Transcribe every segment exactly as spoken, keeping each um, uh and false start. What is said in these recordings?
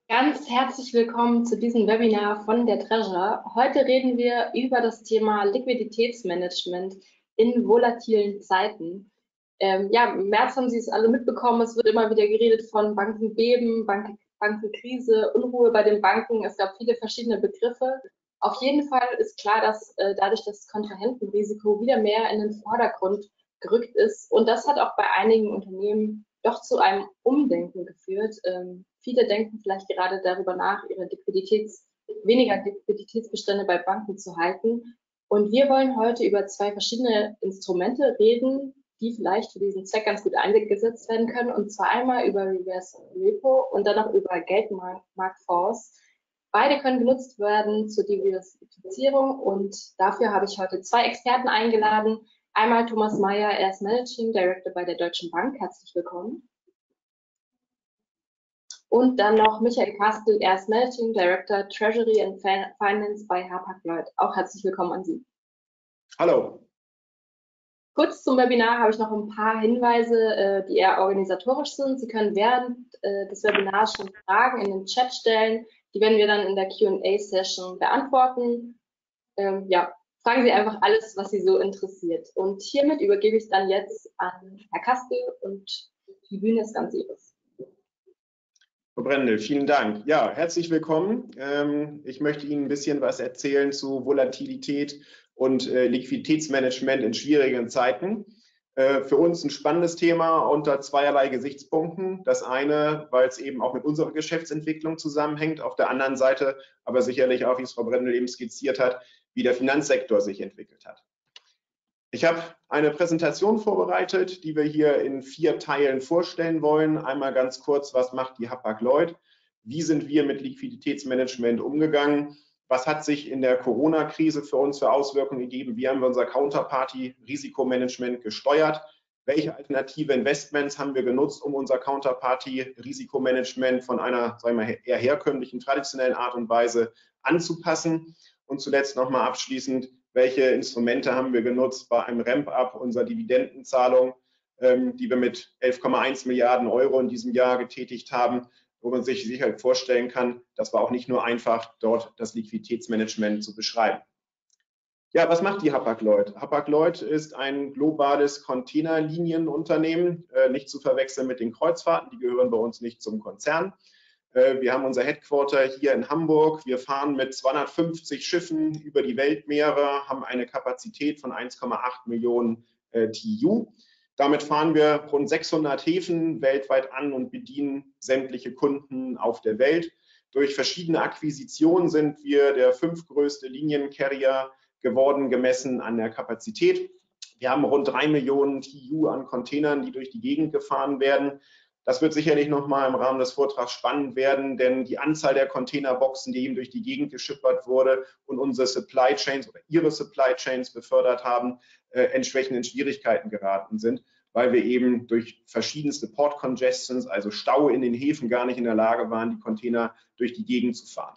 Ganz herzlich willkommen zu diesem Webinar von der Treasure. Heute reden wir über das Thema Liquiditätsmanagement in volatilen Zeiten. Ähm, ja, im März haben Sie es alle mitbekommen, es wird immer wieder geredet von Bankenbeben, Bank Bankenkrise, Unruhe bei den Banken. Es gab viele verschiedene Begriffe. Auf jeden Fall ist klar, dass äh, dadurch das Kontrahentenrisiko wieder mehr in den Vordergrund gerückt ist. Und das hat auch bei einigen Unternehmen doch zu einem Umdenken geführt. Ähm, viele denken vielleicht gerade darüber nach, ihre Liquiditäts, weniger Liquiditätsbestände bei Banken zu halten. Und wir wollen heute über zwei verschiedene Instrumente reden, die vielleicht für diesen Zweck ganz gut eingesetzt werden können. Und zwar einmal über Reverse Repo und dann noch über Geldmarktfonds. Beide können genutzt werden zur Diversifizierung und dafür habe ich heute zwei Experten eingeladen. Einmal Thomas Meyer, er ist Managing Director bei der Deutschen Bank. Herzlich willkommen. Und dann noch Michael Kastel, er ist Managing Director Treasury and Finance bei Hapag-Lloyd. Auch herzlich willkommen an Sie. Hallo. Kurz zum Webinar habe ich noch ein paar Hinweise, die eher organisatorisch sind. Sie können während des Webinars schon Fragen in den Chat stellen. Die werden wir dann in der Q und A-Session beantworten. Ähm, ja, fragen Sie einfach alles, was Sie so interessiert. Und hiermit übergebe ich dann jetzt an Herr Kastel und die Bühne ist ganz Ihres. Frau Brendel, vielen Dank. Ja, herzlich willkommen. Ähm, ich möchte Ihnen ein bisschen was erzählen zu Volatilität und äh, Liquiditätsmanagement in schwierigen Zeiten. Äh, für uns ein spannendes Thema unter zweierlei Gesichtspunkten. Das eine, weil es eben auch mit unserer Geschäftsentwicklung zusammenhängt. Auf der anderen Seite aber sicherlich auch, wie es Frau Brendel eben skizziert hat, wie der Finanzsektor sich entwickelt hat. Ich habe eine Präsentation vorbereitet, die wir hier in vier Teilen vorstellen wollen. Einmal ganz kurz, was macht die Hapag-Lloyd? Wie sind wir mit Liquiditätsmanagement umgegangen? Was hat sich in der Corona-Krise für uns für Auswirkungen gegeben? Wie haben wir unser Counterparty-Risikomanagement gesteuert? Welche alternative Investments haben wir genutzt, um unser Counterparty-Risikomanagement von einer, sagen wir mal, eher herkömmlichen, traditionellen Art und Weise anzupassen? Und zuletzt nochmal abschließend, welche Instrumente haben wir genutzt bei einem Ramp-up unserer Dividendenzahlung, ähm, die wir mit elf Komma eins Milliarden Euro in diesem Jahr getätigt haben, wo man sich sicher vorstellen kann, das war auch nicht nur einfach, dort das Liquiditätsmanagement zu beschreiben. Ja, was macht die Hapag-Lloyd? Hapag-Lloyd ist ein globales Containerlinienunternehmen, äh, nicht zu verwechseln mit den Kreuzfahrten, die gehören bei uns nicht zum Konzern. Wir haben unser Headquarter hier in Hamburg. Wir fahren mit zweihundertfünfzig Schiffen über die Weltmeere, haben eine Kapazität von eins Komma acht Millionen äh, T U. Damit fahren wir rund sechshundert Häfen weltweit an und bedienen sämtliche Kunden auf der Welt. Durch verschiedene Akquisitionen sind wir der fünftgrößte Liniencarrier geworden, gemessen an der Kapazität. Wir haben rund drei Millionen T U an Containern, die durch die Gegend gefahren werden. Das wird sicherlich noch mal im Rahmen des Vortrags spannend werden, denn die Anzahl der Containerboxen, die eben durch die Gegend geschippert wurde und unsere Supply Chains oder ihre Supply Chains befördert haben, äh, entsprechend in Schwierigkeiten geraten sind, weil wir eben durch verschiedenste Port Congestions, also Stau in den Häfen, gar nicht in der Lage waren, die Container durch die Gegend zu fahren.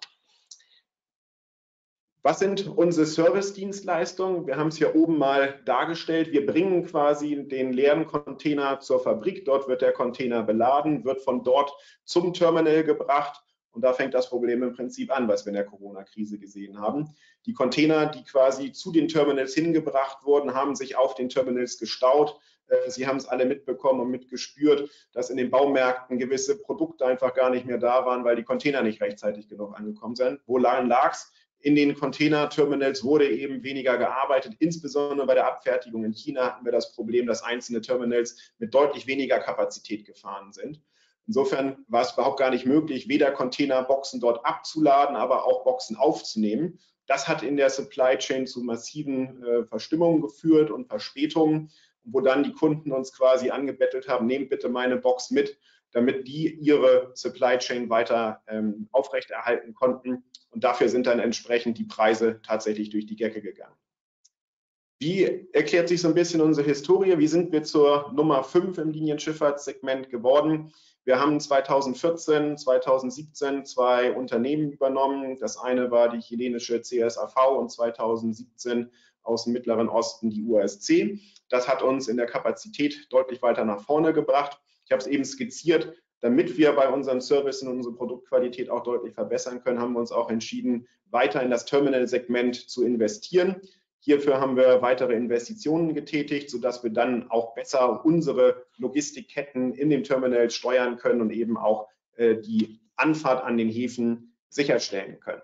Was sind unsere Service-Dienstleistungen? Wir haben es hier oben mal dargestellt. Wir bringen quasi den leeren Container zur Fabrik. Dort wird der Container beladen, wird von dort zum Terminal gebracht. Und da fängt das Problem im Prinzip an, was wir in der Corona-Krise gesehen haben. Die Container, die quasi zu den Terminals hingebracht wurden, haben sich auf den Terminals gestaut. Sie haben es alle mitbekommen und mitgespürt, dass in den Baumärkten gewisse Produkte einfach gar nicht mehr da waren, weil die Container nicht rechtzeitig genug angekommen sind. Woran lag es? In den Container-Terminals wurde eben weniger gearbeitet. Insbesondere bei der Abfertigung in China hatten wir das Problem, dass einzelne Terminals mit deutlich weniger Kapazität gefahren sind. Insofern war es überhaupt gar nicht möglich, weder Containerboxen dort abzuladen, aber auch Boxen aufzunehmen. Das hat in der Supply Chain zu massiven äh, Verstimmungen geführt und Verspätungen, wo dann die Kunden uns quasi angebettelt haben, nehmt bitte meine Box mit, damit die ihre Supply Chain weiter ähm, aufrechterhalten konnten. Und dafür sind dann entsprechend die Preise tatsächlich durch die Decke gegangen. Wie erklärt sich so ein bisschen unsere Historie? Wie sind wir zur Nummer fünf im Linienschifffahrtssegment geworden? Wir haben zweitausendvierzehn, zweitausendsiebzehn zwei Unternehmen übernommen. Das eine war die chilenische C S A V und zweitausendsiebzehn aus dem Mittleren Osten die U A S C. Das hat uns in der Kapazität deutlich weiter nach vorne gebracht. Ich habe es eben skizziert. damit wir bei unseren Services unsere Produktqualität auch deutlich verbessern können, haben wir uns auch entschieden, weiter in das Terminal-Segment zu investieren. Hierfür haben wir weitere Investitionen getätigt, sodass wir dann auch besser unsere Logistikketten in den Terminals steuern können und eben auch äh, die Anfahrt an den Häfen sicherstellen können.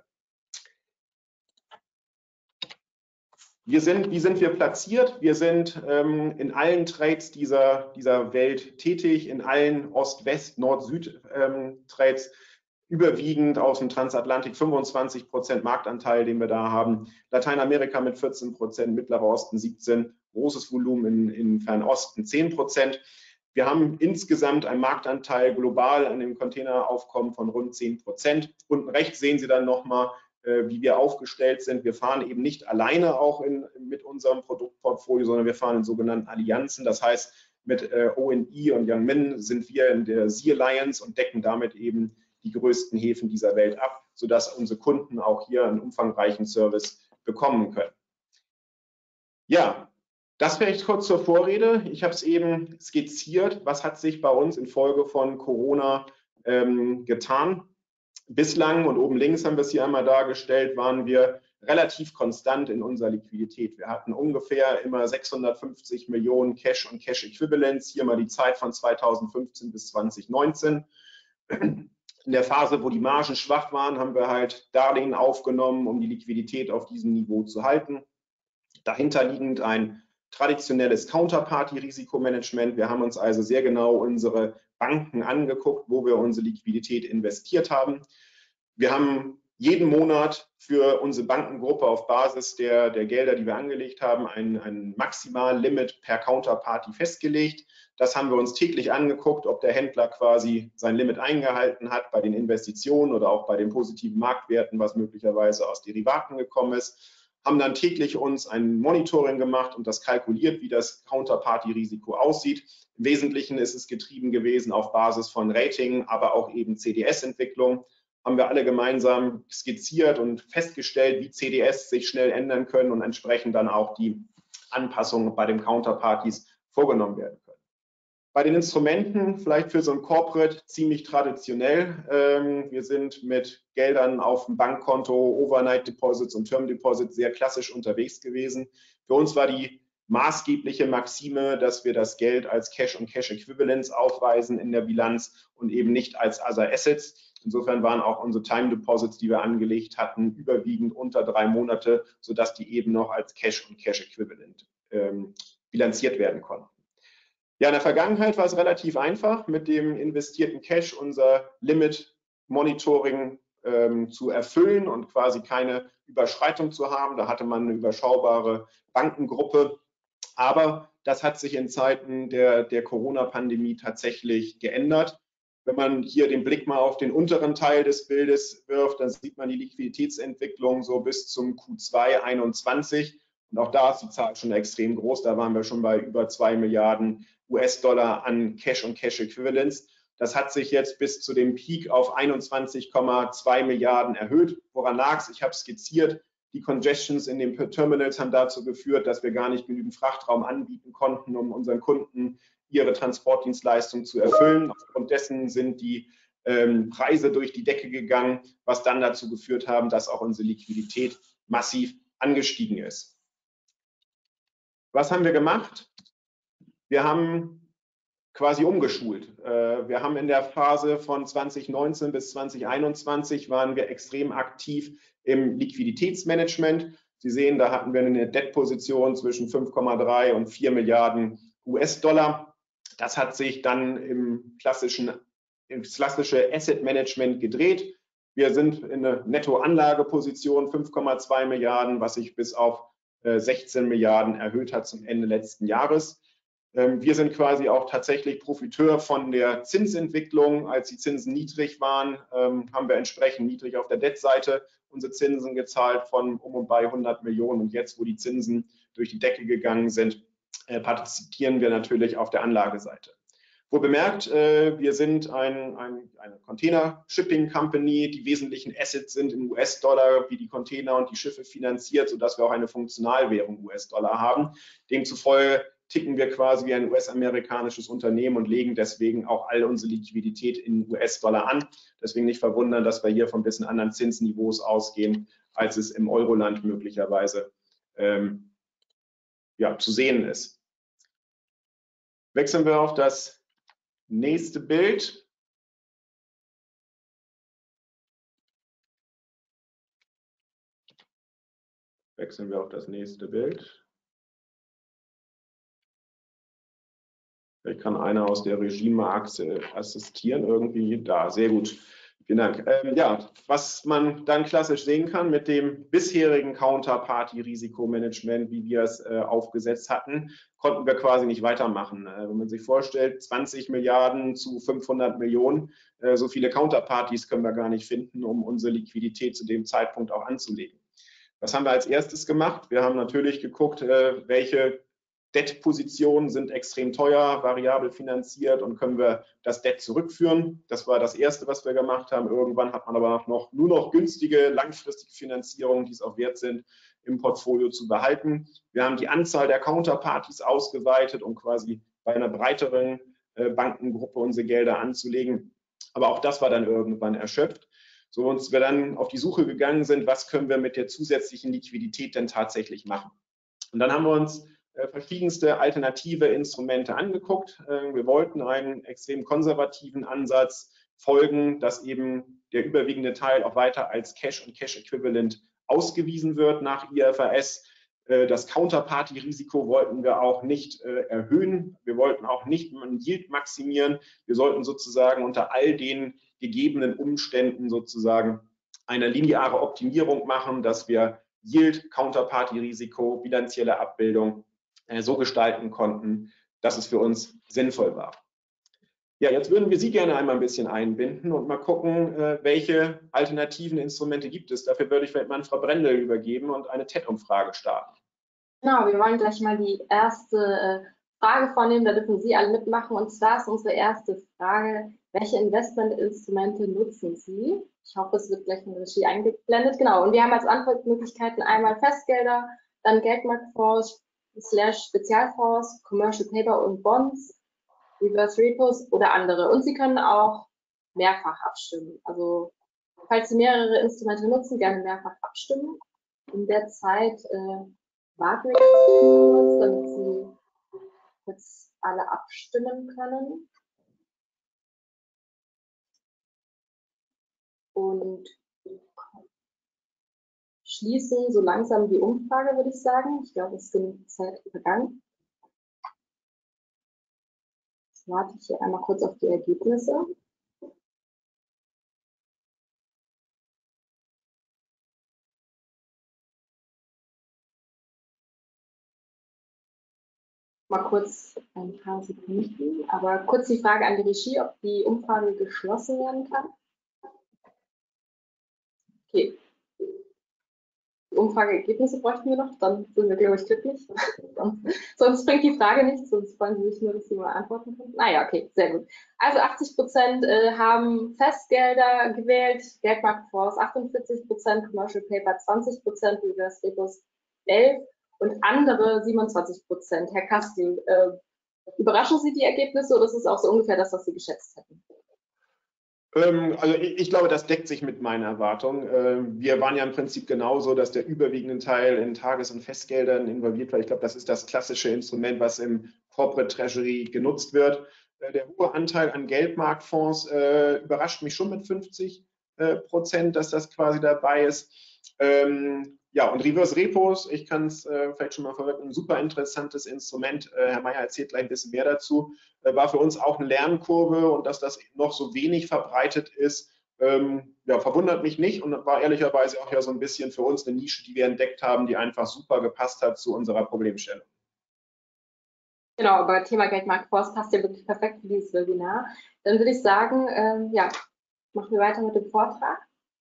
Wir sind, wie sind wir platziert? Wir sind ähm, in allen Trades dieser, dieser Welt tätig, in allen Ost-West-, Nord-Süd-Trades, ähm, überwiegend aus dem Transatlantik fünfundzwanzig Prozent Marktanteil, den wir da haben. Lateinamerika mit vierzehn Prozent, Mittlerer Osten siebzehn, großes Volumen in, in Fernosten zehn Prozent. Wir haben insgesamt einen Marktanteil global an dem Containeraufkommen von rund zehn Prozent. Unten rechts sehen Sie dann nochmal, wie wir aufgestellt sind. Wir fahren eben nicht alleine auch in, mit unserem Produktportfolio, sondern wir fahren in sogenannten Allianzen. Das heißt, mit äh, O N E und Yangmin sind wir in der Sea Alliance und decken damit eben die größten Häfen dieser Welt ab, sodass unsere Kunden auch hier einen umfangreichen Service bekommen können. Ja, das vielleicht kurz zur Vorrede. Ich habe es eben skizziert. Was hat sich bei uns infolge von Corona ähm, getan? Bislang, und oben links haben wir es hier einmal dargestellt, waren wir relativ konstant in unserer Liquidität. Wir hatten ungefähr immer sechshundertfünfzig Millionen Cash und Cash Equivalents. Hier mal die Zeit von zweitausendfünfzehn bis zweitausendneunzehn. In der Phase, wo die Margen schwach waren, haben wir halt Darlehen aufgenommen, um die Liquidität auf diesem Niveau zu halten. Dahinterliegend ein traditionelles Counterparty-Risikomanagement. Wir haben uns also sehr genau unsere Banken angeguckt, wo wir unsere Liquidität investiert haben. Wir haben jeden Monat für unsere Bankengruppe auf Basis der, der Gelder, die wir angelegt haben, ein, ein Maximallimit per Counterparty festgelegt. Das haben wir uns täglich angeguckt, ob der Händler quasi sein Limit eingehalten hat bei den Investitionen oder auch bei den positiven Marktwerten, was möglicherweise aus Derivaten gekommen ist. Haben dann täglich uns ein Monitoring gemacht und das kalkuliert, wie das Counterparty-Risiko aussieht. Im Wesentlichen ist es getrieben gewesen auf Basis von Rating, aber auch eben C D S-Entwicklung. Haben wir alle gemeinsam skizziert und festgestellt, wie C D S sich schnell ändern können und entsprechend dann auch die Anpassungen bei den Counterparties vorgenommen werden können. Bei den Instrumenten, vielleicht für so ein Corporate, ziemlich traditionell. Ähm, wir sind mit Geldern auf dem Bankkonto, Overnight Deposits und Term Deposits sehr klassisch unterwegs gewesen. Für uns war die maßgebliche Maxime, dass wir das Geld als Cash und Cash Equivalents aufweisen in der Bilanz und eben nicht als Other Assets. Insofern waren auch unsere Time Deposits, die wir angelegt hatten, überwiegend unter drei Monate, sodass die eben noch als Cash und Cash Equivalent ähm, bilanziert werden konnten. Ja, in der Vergangenheit war es relativ einfach, mit dem investierten Cash unser Limit-Monitoring ähm, zu erfüllen und quasi keine Überschreitung zu haben. Da hatte man eine überschaubare Bankengruppe. Aber das hat sich in Zeiten der, der Corona-Pandemie tatsächlich geändert. Wenn man hier den Blick mal auf den unteren Teil des Bildes wirft, dann sieht man die Liquiditätsentwicklung so bis zum Q zwei einundzwanzig. Und auch da ist die Zahl schon extrem groß. Da waren wir schon bei über zwei Milliarden U S-Dollar an Cash und Cash Equivalents. Das hat sich jetzt bis zu dem Peak auf einundzwanzig Komma zwei Milliarden erhöht. Woran lag es? Ich habe skizziert. Die Congestions in den Terminals haben dazu geführt, dass wir gar nicht genügend Frachtraum anbieten konnten, um unseren Kunden ihre Transportdienstleistung zu erfüllen. Aufgrund dessen sind die ähm, Preise durch die Decke gegangen, was dann dazu geführt haben, dass auch unsere Liquidität massiv angestiegen ist. Was haben wir gemacht? Wir haben quasi umgeschult. Wir haben in der Phase von zweitausendneunzehn bis zweitausendeinundzwanzig waren wir extrem aktiv im Liquiditätsmanagement. Sie sehen, da hatten wir eine Debt-Position zwischen fünf Komma drei und vier Milliarden U S-Dollar. Das hat sich dann im klassischen, im klassische Asset Management gedreht. Wir sind in eine Nettoanlageposition fünf Komma zwei Milliarden, was sich bis auf sechzehn Milliarden erhöht hat zum Ende letzten Jahres. Wir sind quasi auch tatsächlich Profiteur von der Zinsentwicklung. Als die Zinsen niedrig waren, haben wir entsprechend niedrig auf der Debt-Seite unsere Zinsen gezahlt von um und bei hundert Millionen. Und jetzt, wo die Zinsen durch die Decke gegangen sind, partizipieren wir natürlich auf der Anlageseite. Wo bemerkt, wir sind ein, ein, eine Container-Shipping-Company. Die wesentlichen Assets sind in U S-Dollar, wie die Container und die Schiffe finanziert, sodass wir auch eine Funktionalwährung U S-Dollar haben. Demzufolge ticken wir quasi wie ein U S-amerikanisches Unternehmen und legen deswegen auch all unsere Liquidität in U S-Dollar an. Deswegen nicht verwundern, dass wir hier von ein bisschen anderen Zinsniveaus ausgehen, als es im Euroland möglicherweise ähm, ja, zu sehen ist. Wechseln wir auf das nächste Bild. Wechseln wir auf das nächste Bild. Vielleicht kann einer aus der Regie mal assistieren, irgendwie da. Sehr gut. Vielen Dank. Ähm, ja, was man dann klassisch sehen kann mit dem bisherigen Counterparty-Risikomanagement, wie wir es äh, aufgesetzt hatten, konnten wir quasi nicht weitermachen. Äh, wenn man sich vorstellt, zwanzig Milliarden zu fünfhundert Millionen, äh, so viele Counterparties können wir gar nicht finden, um unsere Liquidität zu dem Zeitpunkt auch anzulegen. Was haben wir als erstes gemacht? Wir haben natürlich geguckt, äh, welche Debt-Positionen sind extrem teuer, variabel finanziert und können wir das Debt zurückführen. Das war das Erste, was wir gemacht haben. Irgendwann hat man aber noch, nur noch günstige, langfristige Finanzierungen, die es auch wert sind, im Portfolio zu behalten. Wir haben die Anzahl der Counterparties ausgeweitet, um quasi bei einer breiteren äh, Bankengruppe unsere Gelder anzulegen. Aber auch das war dann irgendwann erschöpft. So, uns wir dann auf die Suche gegangen sind, was können wir mit der zusätzlichen Liquidität denn tatsächlich machen. Und dann haben wir uns verschiedenste alternative Instrumente angeguckt. Wir wollten einen extrem konservativen Ansatz folgen, dass eben der überwiegende Teil auch weiter als Cash und Cash-Äquivalent ausgewiesen wird nach I F R S. Das Counterparty-Risiko wollten wir auch nicht erhöhen. Wir wollten auch nicht einen Yield maximieren. Wir sollten sozusagen unter all den gegebenen Umständen sozusagen eine lineare Optimierung machen, dass wir Yield, Counterparty-Risiko, bilanzielle Abbildung so gestalten konnten, dass es für uns sinnvoll war. Ja, jetzt würden wir Sie gerne einmal ein bisschen einbinden und mal gucken, welche alternativen Instrumente gibt es. Dafür würde ich vielleicht mal an Frau Brendel übergeben und eine T E D-Umfrage starten. Genau, wir wollen gleich mal die erste Frage vornehmen, da dürfen Sie alle mitmachen. Und zwar ist unsere erste Frage, welche Investmentinstrumente nutzen Sie? Ich hoffe, es wird gleich in der Regie eingeblendet. Genau, und wir haben als Antwortmöglichkeiten einmal Festgelder, dann Geldmarktfonds, slash Spezialfonds, Commercial Paper und Bonds, Reverse Repos oder andere. Und Sie können auch mehrfach abstimmen. Also falls Sie mehrere Instrumente nutzen, gerne mehrfach abstimmen. In der Zeit äh, warten wir jetzt kurz, damit Sie jetzt alle abstimmen können. Und schließen so langsam die Umfrage, würde ich sagen. Ich glaube, es ist genug Zeit vergangen. Jetzt warte ich hier einmal kurz auf die Ergebnisse. Mal kurz ein paar Sekunden, aber kurz die Frage an die Regie, ob die Umfrage geschlossen werden kann. Okay. Die Umfrageergebnisse bräuchten wir noch, dann sind wir, glaube ich, glücklich. sonst, sonst bringt die Frage nichts, sonst freuen Sie sich nur, dass Sie mal antworten können. Naja, okay, sehr gut. Also achtzig Prozent äh, haben Festgelder gewählt, Geldmarktfonds achtundvierzig Prozent, Commercial Paper zwanzig Prozent, Reverse Repos elf Prozent und andere siebenundzwanzig Prozent. Herr Kastel, äh, überraschen Sie die Ergebnisse oder ist es auch so ungefähr das, was Sie geschätzt hätten? Also ich glaube, das deckt sich mit meiner Erwartung. Wir waren ja im Prinzip genauso, dass der überwiegende Teil in Tages- und Festgeldern involviert war. Ich glaube, das ist das klassische Instrument, was im Corporate Treasury genutzt wird. Der hohe Anteil an Geldmarktfonds überrascht mich schon mit fünfzig Prozent, dass das quasi dabei ist. Ja, und Reverse Repos, ich kann es äh, vielleicht schon mal vorweg, ein super interessantes Instrument. Äh, Herr Meyer erzählt gleich ein bisschen mehr dazu. Äh, war für uns auch eine Lernkurve und dass das noch so wenig verbreitet ist, ähm, ja, verwundert mich nicht und war ehrlicherweise auch ja so ein bisschen für uns eine Nische, die wir entdeckt haben, die einfach super gepasst hat zu unserer Problemstellung. Genau, aber Thema Geldmarktfonds passt ja wirklich perfekt für dieses Webinar. Dann würde ich sagen, ähm, ja, machen wir weiter mit dem Vortrag.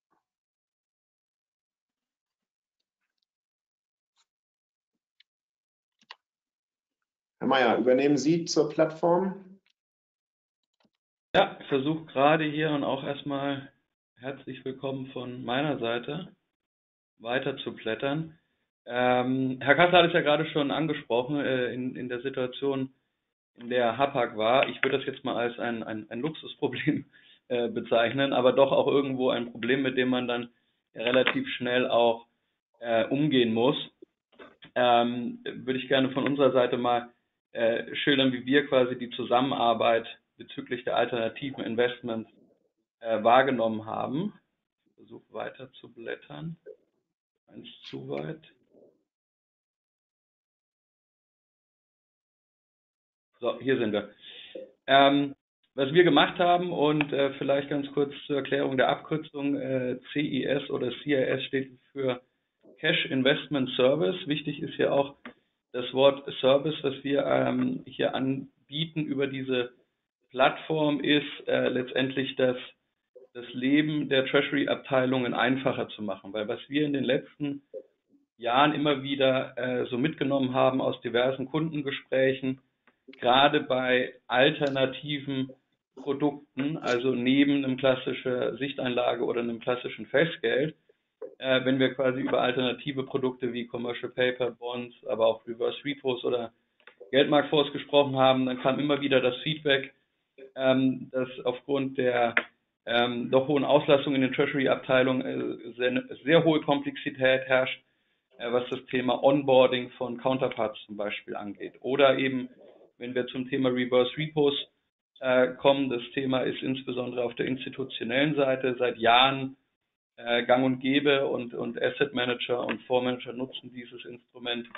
Herr Meyer, übernehmen Sie zur Plattform? Ja, ich versuche gerade hier und auch erstmal herzlich willkommen von meiner Seite weiter zu blättern. Ähm, Herr Kassel hat es ja gerade schon angesprochen, äh, in, in der Situation, in der Hapag war. Ich würde das jetzt mal als ein, ein, ein Luxusproblem äh, bezeichnen, aber doch auch irgendwo ein Problem, mit dem man dann relativ schnell auch äh, umgehen muss. Ähm, würde ich gerne von unserer Seite mal äh, schildern, wie wir quasi die Zusammenarbeit bezüglich der alternativen Investments äh, wahrgenommen haben. Ich versuche weiter zu blättern. Eins zu weit. So, hier sind wir. Ähm, was wir gemacht haben und äh, vielleicht ganz kurz zur Erklärung der Abkürzung, äh, C I S oder C I S steht für Cash Investment Service. Wichtig ist hier auch das Wort Service, was wir ähm, hier anbieten über diese Plattform, ist äh, letztendlich das, das Leben der Treasury-Abteilungen einfacher zu machen. Weil was wir in den letzten Jahren immer wieder äh, so mitgenommen haben aus diversen Kundengesprächen, gerade bei alternativen Produkten, also neben einem klassischen Sichteinlage oder einem klassischen Festgeld, äh, wenn wir quasi über alternative Produkte wie Commercial Paper, Bonds, aber auch Reverse Repos oder Geldmarktfonds gesprochen haben, dann kam immer wieder das Feedback, ähm, dass aufgrund der ähm, doch hohen Auslastung in den Treasury-Abteilungen äh, sehr, sehr hohe Komplexität herrscht, äh, was das Thema Onboarding von Counterparts zum Beispiel angeht. Oder eben, wenn wir zum Thema Reverse Repos äh, kommen, das Thema ist insbesondere auf der institutionellen Seite seit Jahren äh, gang und gäbe und, und Asset Manager und Fondsmanager nutzen dieses Instrument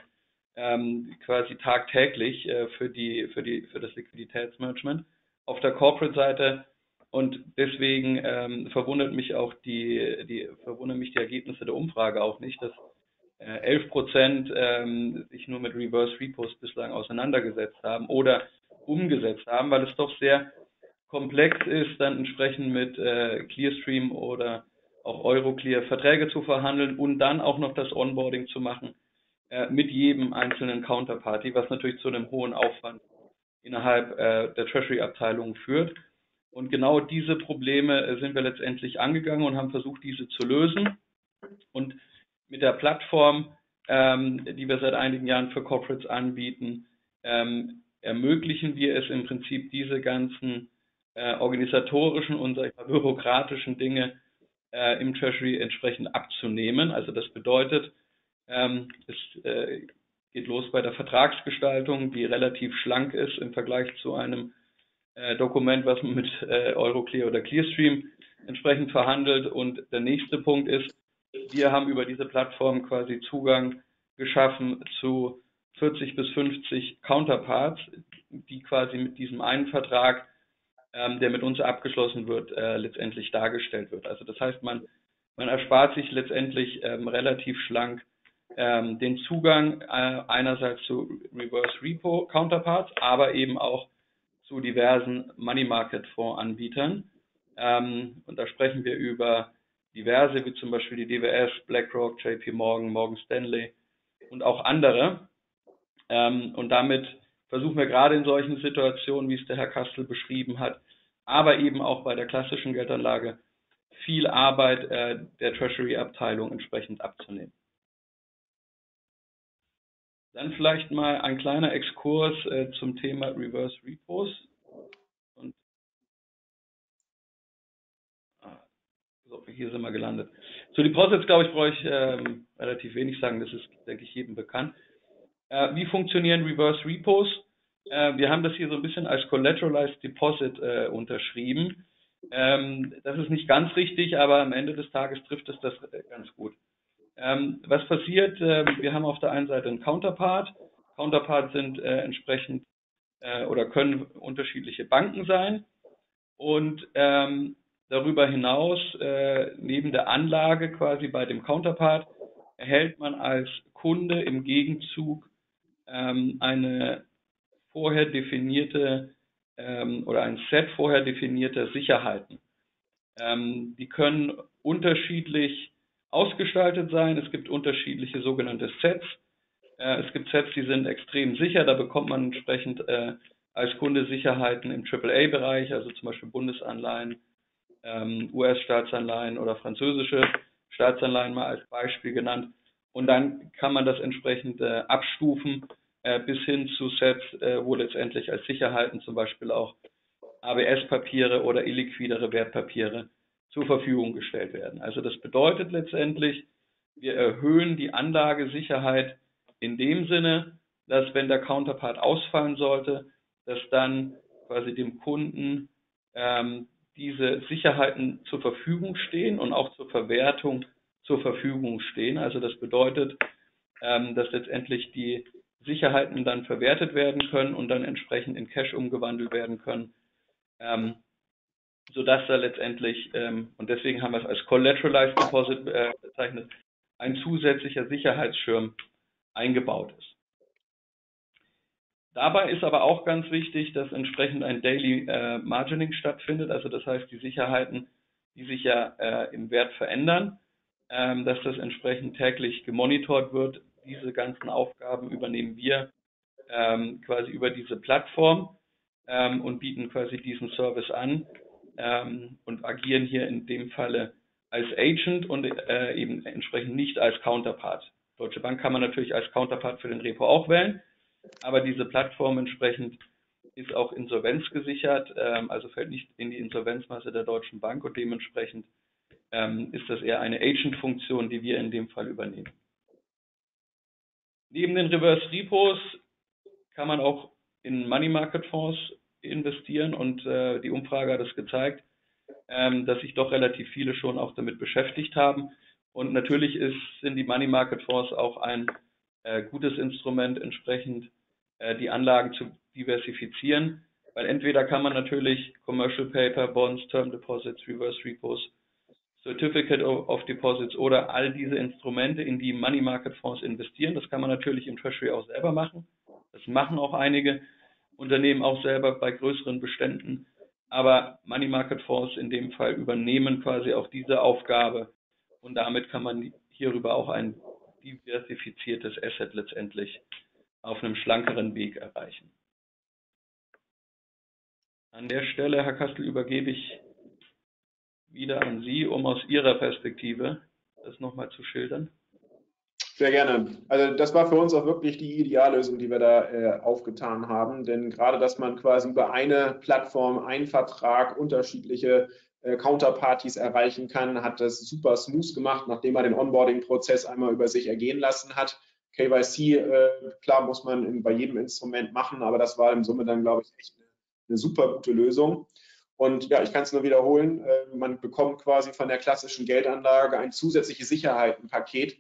ähm, quasi tagtäglich äh, für die, für die, für das Liquiditätsmanagement auf der Corporate-Seite. Und deswegen ähm, verwundert mich auch die, die, verwundern mich die Ergebnisse der Umfrage auch nicht, dass äh, elf Prozent ähm, sich nur mit Reverse Repos bislang auseinandergesetzt haben oder umgesetzt haben, weil es doch sehr komplex ist, dann entsprechend mit äh, Clearstream oder auch Euroclear Verträge zu verhandeln und dann auch noch das Onboarding zu machen äh, mit jedem einzelnen Counterparty, was natürlich zu einem hohen Aufwand innerhalb äh, der Treasury-Abteilung führt. Und genau diese Probleme äh, sind wir letztendlich angegangen und haben versucht, diese zu lösen. Und mit der Plattform, ähm, die wir seit einigen Jahren für Corporates anbieten, ähm, ermöglichen wir es im Prinzip, diese ganzen äh, organisatorischen und sag ich mal, bürokratischen Dinge äh, im Treasury entsprechend abzunehmen. Also das bedeutet, ähm, es äh, geht los bei der Vertragsgestaltung, die relativ schlank ist im Vergleich zu einem äh, Dokument, was man mit äh, Euroclear oder Clearstream entsprechend verhandelt. Und der nächste Punkt ist, wir haben über diese Plattform quasi Zugang geschaffen zu vierzig bis fünfzig Counterparts, die quasi mit diesem einen Vertrag, ähm, der mit uns abgeschlossen wird, äh, letztendlich dargestellt wird. Also das heißt, man, man erspart sich letztendlich ähm, relativ schlank ähm, den Zugang äh, einerseits zu Reverse Repo Counterparts, aber eben auch zu diversen Money Market Fonds Anbietern. Ähm, und da sprechen wir über diverse, wie zum Beispiel die D W S, BlackRock, J P Morgan, Morgan Stanley und auch andere. Ähm, und damit versuchen wir gerade in solchen Situationen, wie es der Herr Kastel beschrieben hat, aber eben auch bei der klassischen Geldanlage, viel Arbeit äh, der Treasury-Abteilung entsprechend abzunehmen. Dann vielleicht mal ein kleiner Exkurs äh, zum Thema Reverse Repos. Und ah, so, hier sind wir gelandet. Zu Deposits, glaube ich, brauche ich ähm, relativ wenig sagen. Das ist, denke ich, jedem bekannt. Äh, wie funktionieren Reverse Repos? Äh, wir haben das hier so ein bisschen als Collateralized Deposit äh, unterschrieben. Ähm, das ist nicht ganz richtig, aber am Ende des Tages trifft es das äh, ganz gut. Ähm, was passiert? Äh, wir haben auf der einen Seite einen Counterpart. Counterpart sind äh, entsprechend äh, oder können unterschiedliche Banken sein. Und ähm, darüber hinaus, äh, neben der Anlage quasi bei dem Counterpart, erhält man als Kunde im Gegenzug ähm, eine vorher definierte ähm, oder ein Set vorher definierter Sicherheiten. Ähm, die können unterschiedlich ausgestaltet sein. Es gibt unterschiedliche sogenannte Sets. Äh, es gibt Sets, die sind extrem sicher. Da bekommt man entsprechend äh, als Kunde Sicherheiten im Triple A Bereich, also zum Beispiel Bundesanleihen, ähm, U S-Staatsanleihen oder französische Staatsanleihen mal als Beispiel genannt. Und dann kann man das entsprechend äh, abstufen äh, bis hin zu Sets, äh, wo letztendlich als Sicherheiten zum Beispiel auch A B S-Papiere oder illiquidere Wertpapiere zur Verfügung gestellt werden. Also das bedeutet letztendlich, wir erhöhen die Anlagesicherheit in dem Sinne, dass wenn der Counterpart ausfallen sollte, dass dann quasi dem Kunden ähm, diese Sicherheiten zur Verfügung stehen und auch zur Verwertung zur Verfügung stehen. Also das bedeutet, ähm, dass letztendlich die Sicherheiten dann verwertet werden können und dann entsprechend in Cash umgewandelt werden können, ähm, sodass da letztendlich, ähm, und deswegen haben wir es als Collateralized Deposit äh, bezeichnet, ein zusätzlicher Sicherheitsschirm eingebaut ist. Dabei ist aber auch ganz wichtig, dass entsprechend ein Daily äh, Margining stattfindet, also das heißt die Sicherheiten, die sich ja äh, im Wert verändern, ähm, dass das entsprechend täglich gemonitort wird. Diese ganzen Aufgaben übernehmen wir ähm, quasi über diese Plattform ähm, und bieten quasi diesen Service an ähm, und agieren hier in dem Falle als Agent und äh, eben entsprechend nicht als Counterpart. Deutsche Bank kann man natürlich als Counterpart für den Repo auch wählen, aber diese Plattform entsprechend ist auch insolvenzgesichert, ähm, also fällt nicht in die Insolvenzmasse der Deutschen Bank und dementsprechend ähm, ist das eher eine Agent-Funktion, die wir in dem Fall übernehmen. Neben den Reverse Repos kann man auch in Money Market Fonds investieren und äh, die Umfrage hat es gezeigt, ähm, dass sich doch relativ viele schon auch damit beschäftigt haben. Und natürlich ist, sind die Money Market Fonds auch ein äh, gutes Instrument, entsprechend äh, die Anlagen zu diversifizieren, weil entweder kann man natürlich Commercial Paper, Bonds, Term Deposits, Reverse Repos, Certificate of Deposits oder all diese Instrumente in die Money Market Fonds investieren. Das kann man natürlich im Treasury auch selber machen. Das machen auch einige Unternehmen auch selber bei größeren Beständen. Aber Money Market Fonds in dem Fall übernehmen quasi auch diese Aufgabe und damit kann man hierüber auch ein diversifiziertes Asset letztendlich auf einem schlankeren Weg erreichen. An der Stelle, Herr Kastel, übergebe ich wieder an Sie, um aus Ihrer Perspektive das nochmal zu schildern. Sehr gerne. Also das war für uns auch wirklich die Ideallösung, die wir da äh, aufgetan haben. Denn gerade, dass man quasi über eine Plattform, einen Vertrag, unterschiedliche äh, Counterparties erreichen kann, hat das super smooth gemacht, nachdem man den Onboarding-Prozess einmal über sich ergehen lassen hat. K Y C, äh, klar, muss man in, bei jedem Instrument machen, aber das war in Summe dann, glaube ich, echt eine, eine super gute Lösung. Und ja, ich kann es nur wiederholen, äh, man bekommt quasi von der klassischen Geldanlage ein zusätzliches Sicherheitenpaket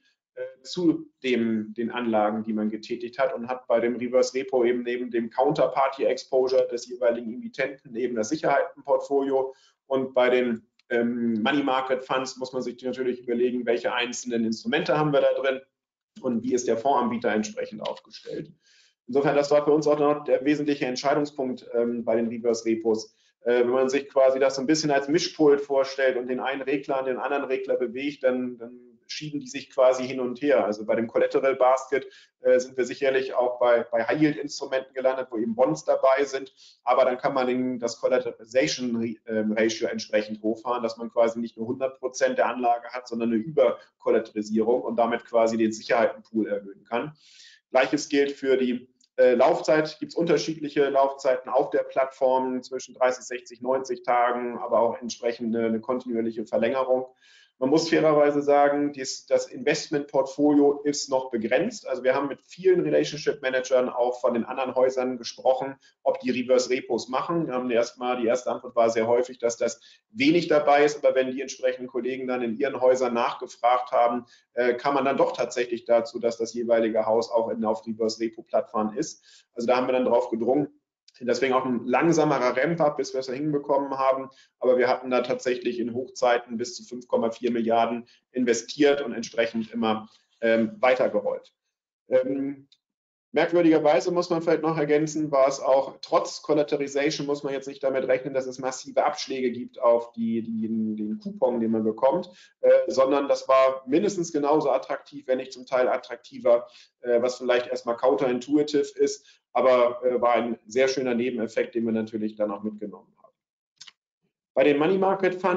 zu dem, den Anlagen, die man getätigt hat und hat bei dem Reverse Repo eben neben dem Counterparty Exposure des jeweiligen Emittenten eben das Sicherheitenportfolio und bei den ähm, Money Market Funds muss man sich natürlich überlegen, welche einzelnen Instrumente haben wir da drin und wie ist der Fondsanbieter entsprechend aufgestellt. Insofern, das war für uns auch noch der wesentliche Entscheidungspunkt ähm, bei den Reverse Repos. Äh, wenn man sich quasi das so ein bisschen als Mischpult vorstellt und den einen Regler an den anderen Regler bewegt, dann, dann schieben die sich quasi hin und her. Also bei dem Collateral Basket äh, sind wir sicherlich auch bei, bei High-Yield-Instrumenten gelandet, wo eben Bonds dabei sind. Aber dann kann man den, das Collateralization Ratio entsprechend hochfahren, dass man quasi nicht nur hundert Prozent der Anlage hat, sondern eine Überkollateralisierung und damit quasi den Sicherheitenpool erhöhen kann. Gleiches gilt für die äh, Laufzeit. Gibt es unterschiedliche Laufzeiten auf der Plattform zwischen dreißig, sechzig, neunzig Tagen, aber auch entsprechend eine, eine kontinuierliche Verlängerung. Man muss fairerweise sagen, dies, das Investmentportfolio ist noch begrenzt. Also wir haben mit vielen Relationship Managern auch von den anderen Häusern gesprochen, ob die Reverse Repos machen. Wir haben erstmal, die erste Antwort war sehr häufig, dass das wenig dabei ist. Aber wenn die entsprechenden Kollegen dann in ihren Häusern nachgefragt haben, äh, kam man dann doch tatsächlich dazu, dass das jeweilige Haus auch in, auf Reverse Repo Plattform ist. Also da haben wir dann drauf gedrungen. Deswegen auch ein langsamerer Ramp-up, bis wir es da hinbekommen haben. Aber wir hatten da tatsächlich in Hochzeiten bis zu fünf Komma vier Milliarden investiert und entsprechend immer ähm, weitergerollt. Ähm, merkwürdigerweise muss man vielleicht noch ergänzen, war es auch trotz Collateralization, muss man jetzt nicht damit rechnen, dass es massive Abschläge gibt auf die, die, den Coupon, den man bekommt, äh, sondern das war mindestens genauso attraktiv, wenn nicht zum Teil attraktiver, äh, was vielleicht erstmal counterintuitive ist, aber äh, war ein sehr schöner Nebeneffekt, den wir natürlich dann auch mitgenommen haben. Bei den Money Market Funds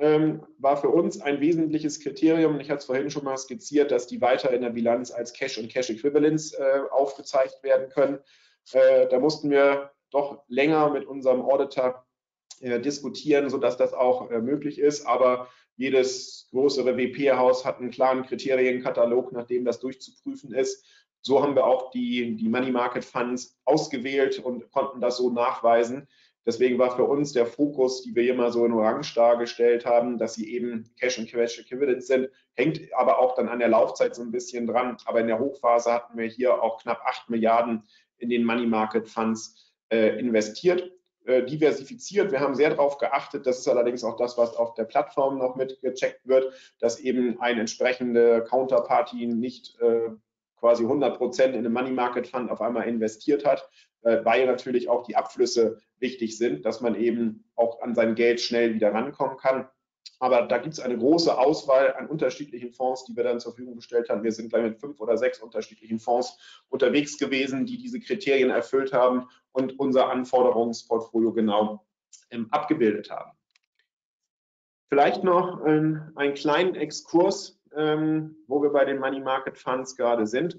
ähm, war für uns ein wesentliches Kriterium. Ich hatte es vorhin schon mal skizziert, dass die weiter in der Bilanz als Cash und Cash Equivalents äh, aufgezeigt werden können. Äh, da mussten wir doch länger mit unserem Auditor äh, diskutieren, sodass das auch äh, möglich ist. Aber jedes größere W P-Haus hat einen klaren Kriterienkatalog, nach dem das durchzuprüfen ist. So haben wir auch die, die Money Market Funds ausgewählt und konnten das so nachweisen. Deswegen war für uns der Fokus, die wir hier mal so in Orange dargestellt haben, dass sie eben Cash und Cash Equivalents sind, hängt aber auch dann an der Laufzeit so ein bisschen dran. Aber in der Hochphase hatten wir hier auch knapp acht Milliarden in den Money Market Funds äh, investiert, äh, diversifiziert. Wir haben sehr darauf geachtet, das ist allerdings auch das, was auf der Plattform noch mitgecheckt wird, dass eben eine entsprechende Counterparty nicht äh, quasi hundert Prozent in einen Money Market Fund auf einmal investiert hat, weil natürlich auch die Abflüsse wichtig sind, dass man eben auch an sein Geld schnell wieder rankommen kann. Aber da gibt es eine große Auswahl an unterschiedlichen Fonds, die wir dann zur Verfügung gestellt haben. Wir sind gleich mit fünf oder sechs unterschiedlichen Fonds unterwegs gewesen, die diese Kriterien erfüllt haben und unser Anforderungsportfolio genau ähm, abgebildet haben. Vielleicht noch ähm, einen kleinen Exkurs, ähm, wo wir bei den Money Market Funds gerade sind.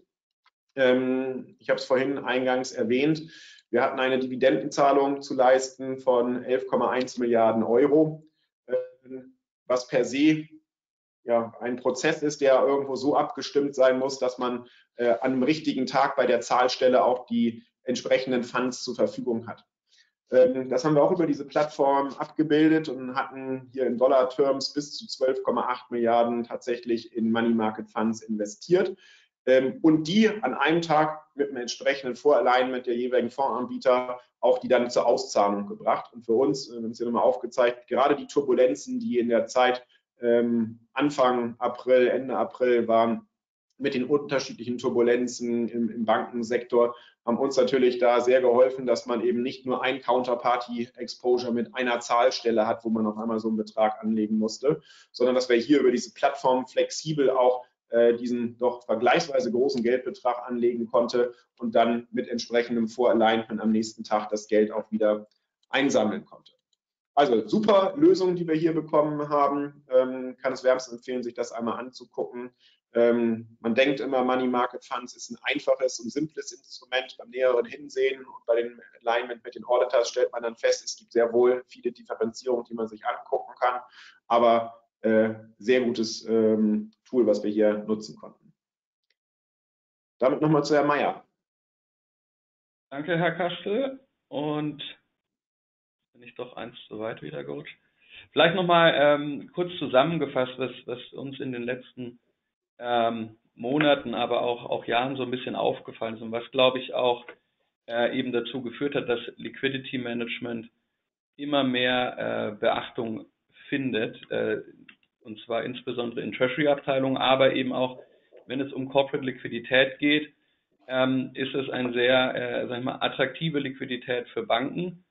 Ähm, ich habe es vorhin eingangs erwähnt. Wir hatten eine Dividendenzahlung zu leisten von elf Komma eins Milliarden Euro, äh, was per se ja ein Prozess ist, der irgendwo so abgestimmt sein muss, dass man äh, an einem richtigen Tag bei der Zahlstelle auch die entsprechenden Funds zur Verfügung hat. Das haben wir auch über diese Plattform abgebildet und hatten hier in Dollar-Terms bis zu zwölf Komma acht Milliarden tatsächlich in Money Market Funds investiert und die an einem Tag mit einem entsprechenden Voralignment der jeweiligen Fondsanbieter auch die dann zur Auszahlung gebracht. Und für uns, wir haben es hier nochmal aufgezeigt, gerade die Turbulenzen, die in der Zeit Anfang April, Ende April waren, mit den unterschiedlichen Turbulenzen im, im Bankensektor, haben uns natürlich da sehr geholfen, dass man eben nicht nur ein Counterparty-Exposure mit einer Zahlstelle hat, wo man auf einmal so einen Betrag anlegen musste, sondern dass wir hier über diese Plattform flexibel auch äh, diesen doch vergleichsweise großen Geldbetrag anlegen konnte und dann mit entsprechendem Voralignment am nächsten Tag das Geld auch wieder einsammeln konnte. Also super Lösung, die wir hier bekommen haben. Ähm, kann es wärmstens empfehlen, sich das einmal anzugucken. Ähm, man denkt immer, Money Market Funds ist ein einfaches und simples Instrument. Beim näheren Hinsehen und bei dem Alignment mit den Auditors stellt man dann fest, es gibt sehr wohl viele Differenzierungen, die man sich angucken kann. Aber äh, sehr gutes ähm, Tool, was wir hier nutzen konnten. Damit nochmal zu Herrn Meyer. Danke, Herr Kastel. Und bin ich doch eins zu weit wieder gerutscht. Vielleicht nochmal ähm, kurz zusammengefasst, was, was uns in den letzten ähm, Monaten, aber auch, auch Jahren so ein bisschen aufgefallen ist und was, glaube ich, auch äh, eben dazu geführt hat, dass Liquidity Management immer mehr äh, Beachtung findet, äh, und zwar insbesondere in Treasury-Abteilungen, aber eben auch, wenn es um Corporate Liquidität geht, ähm, ist es eine sehr, äh, sag ich mal, attraktive Liquidität für Banken,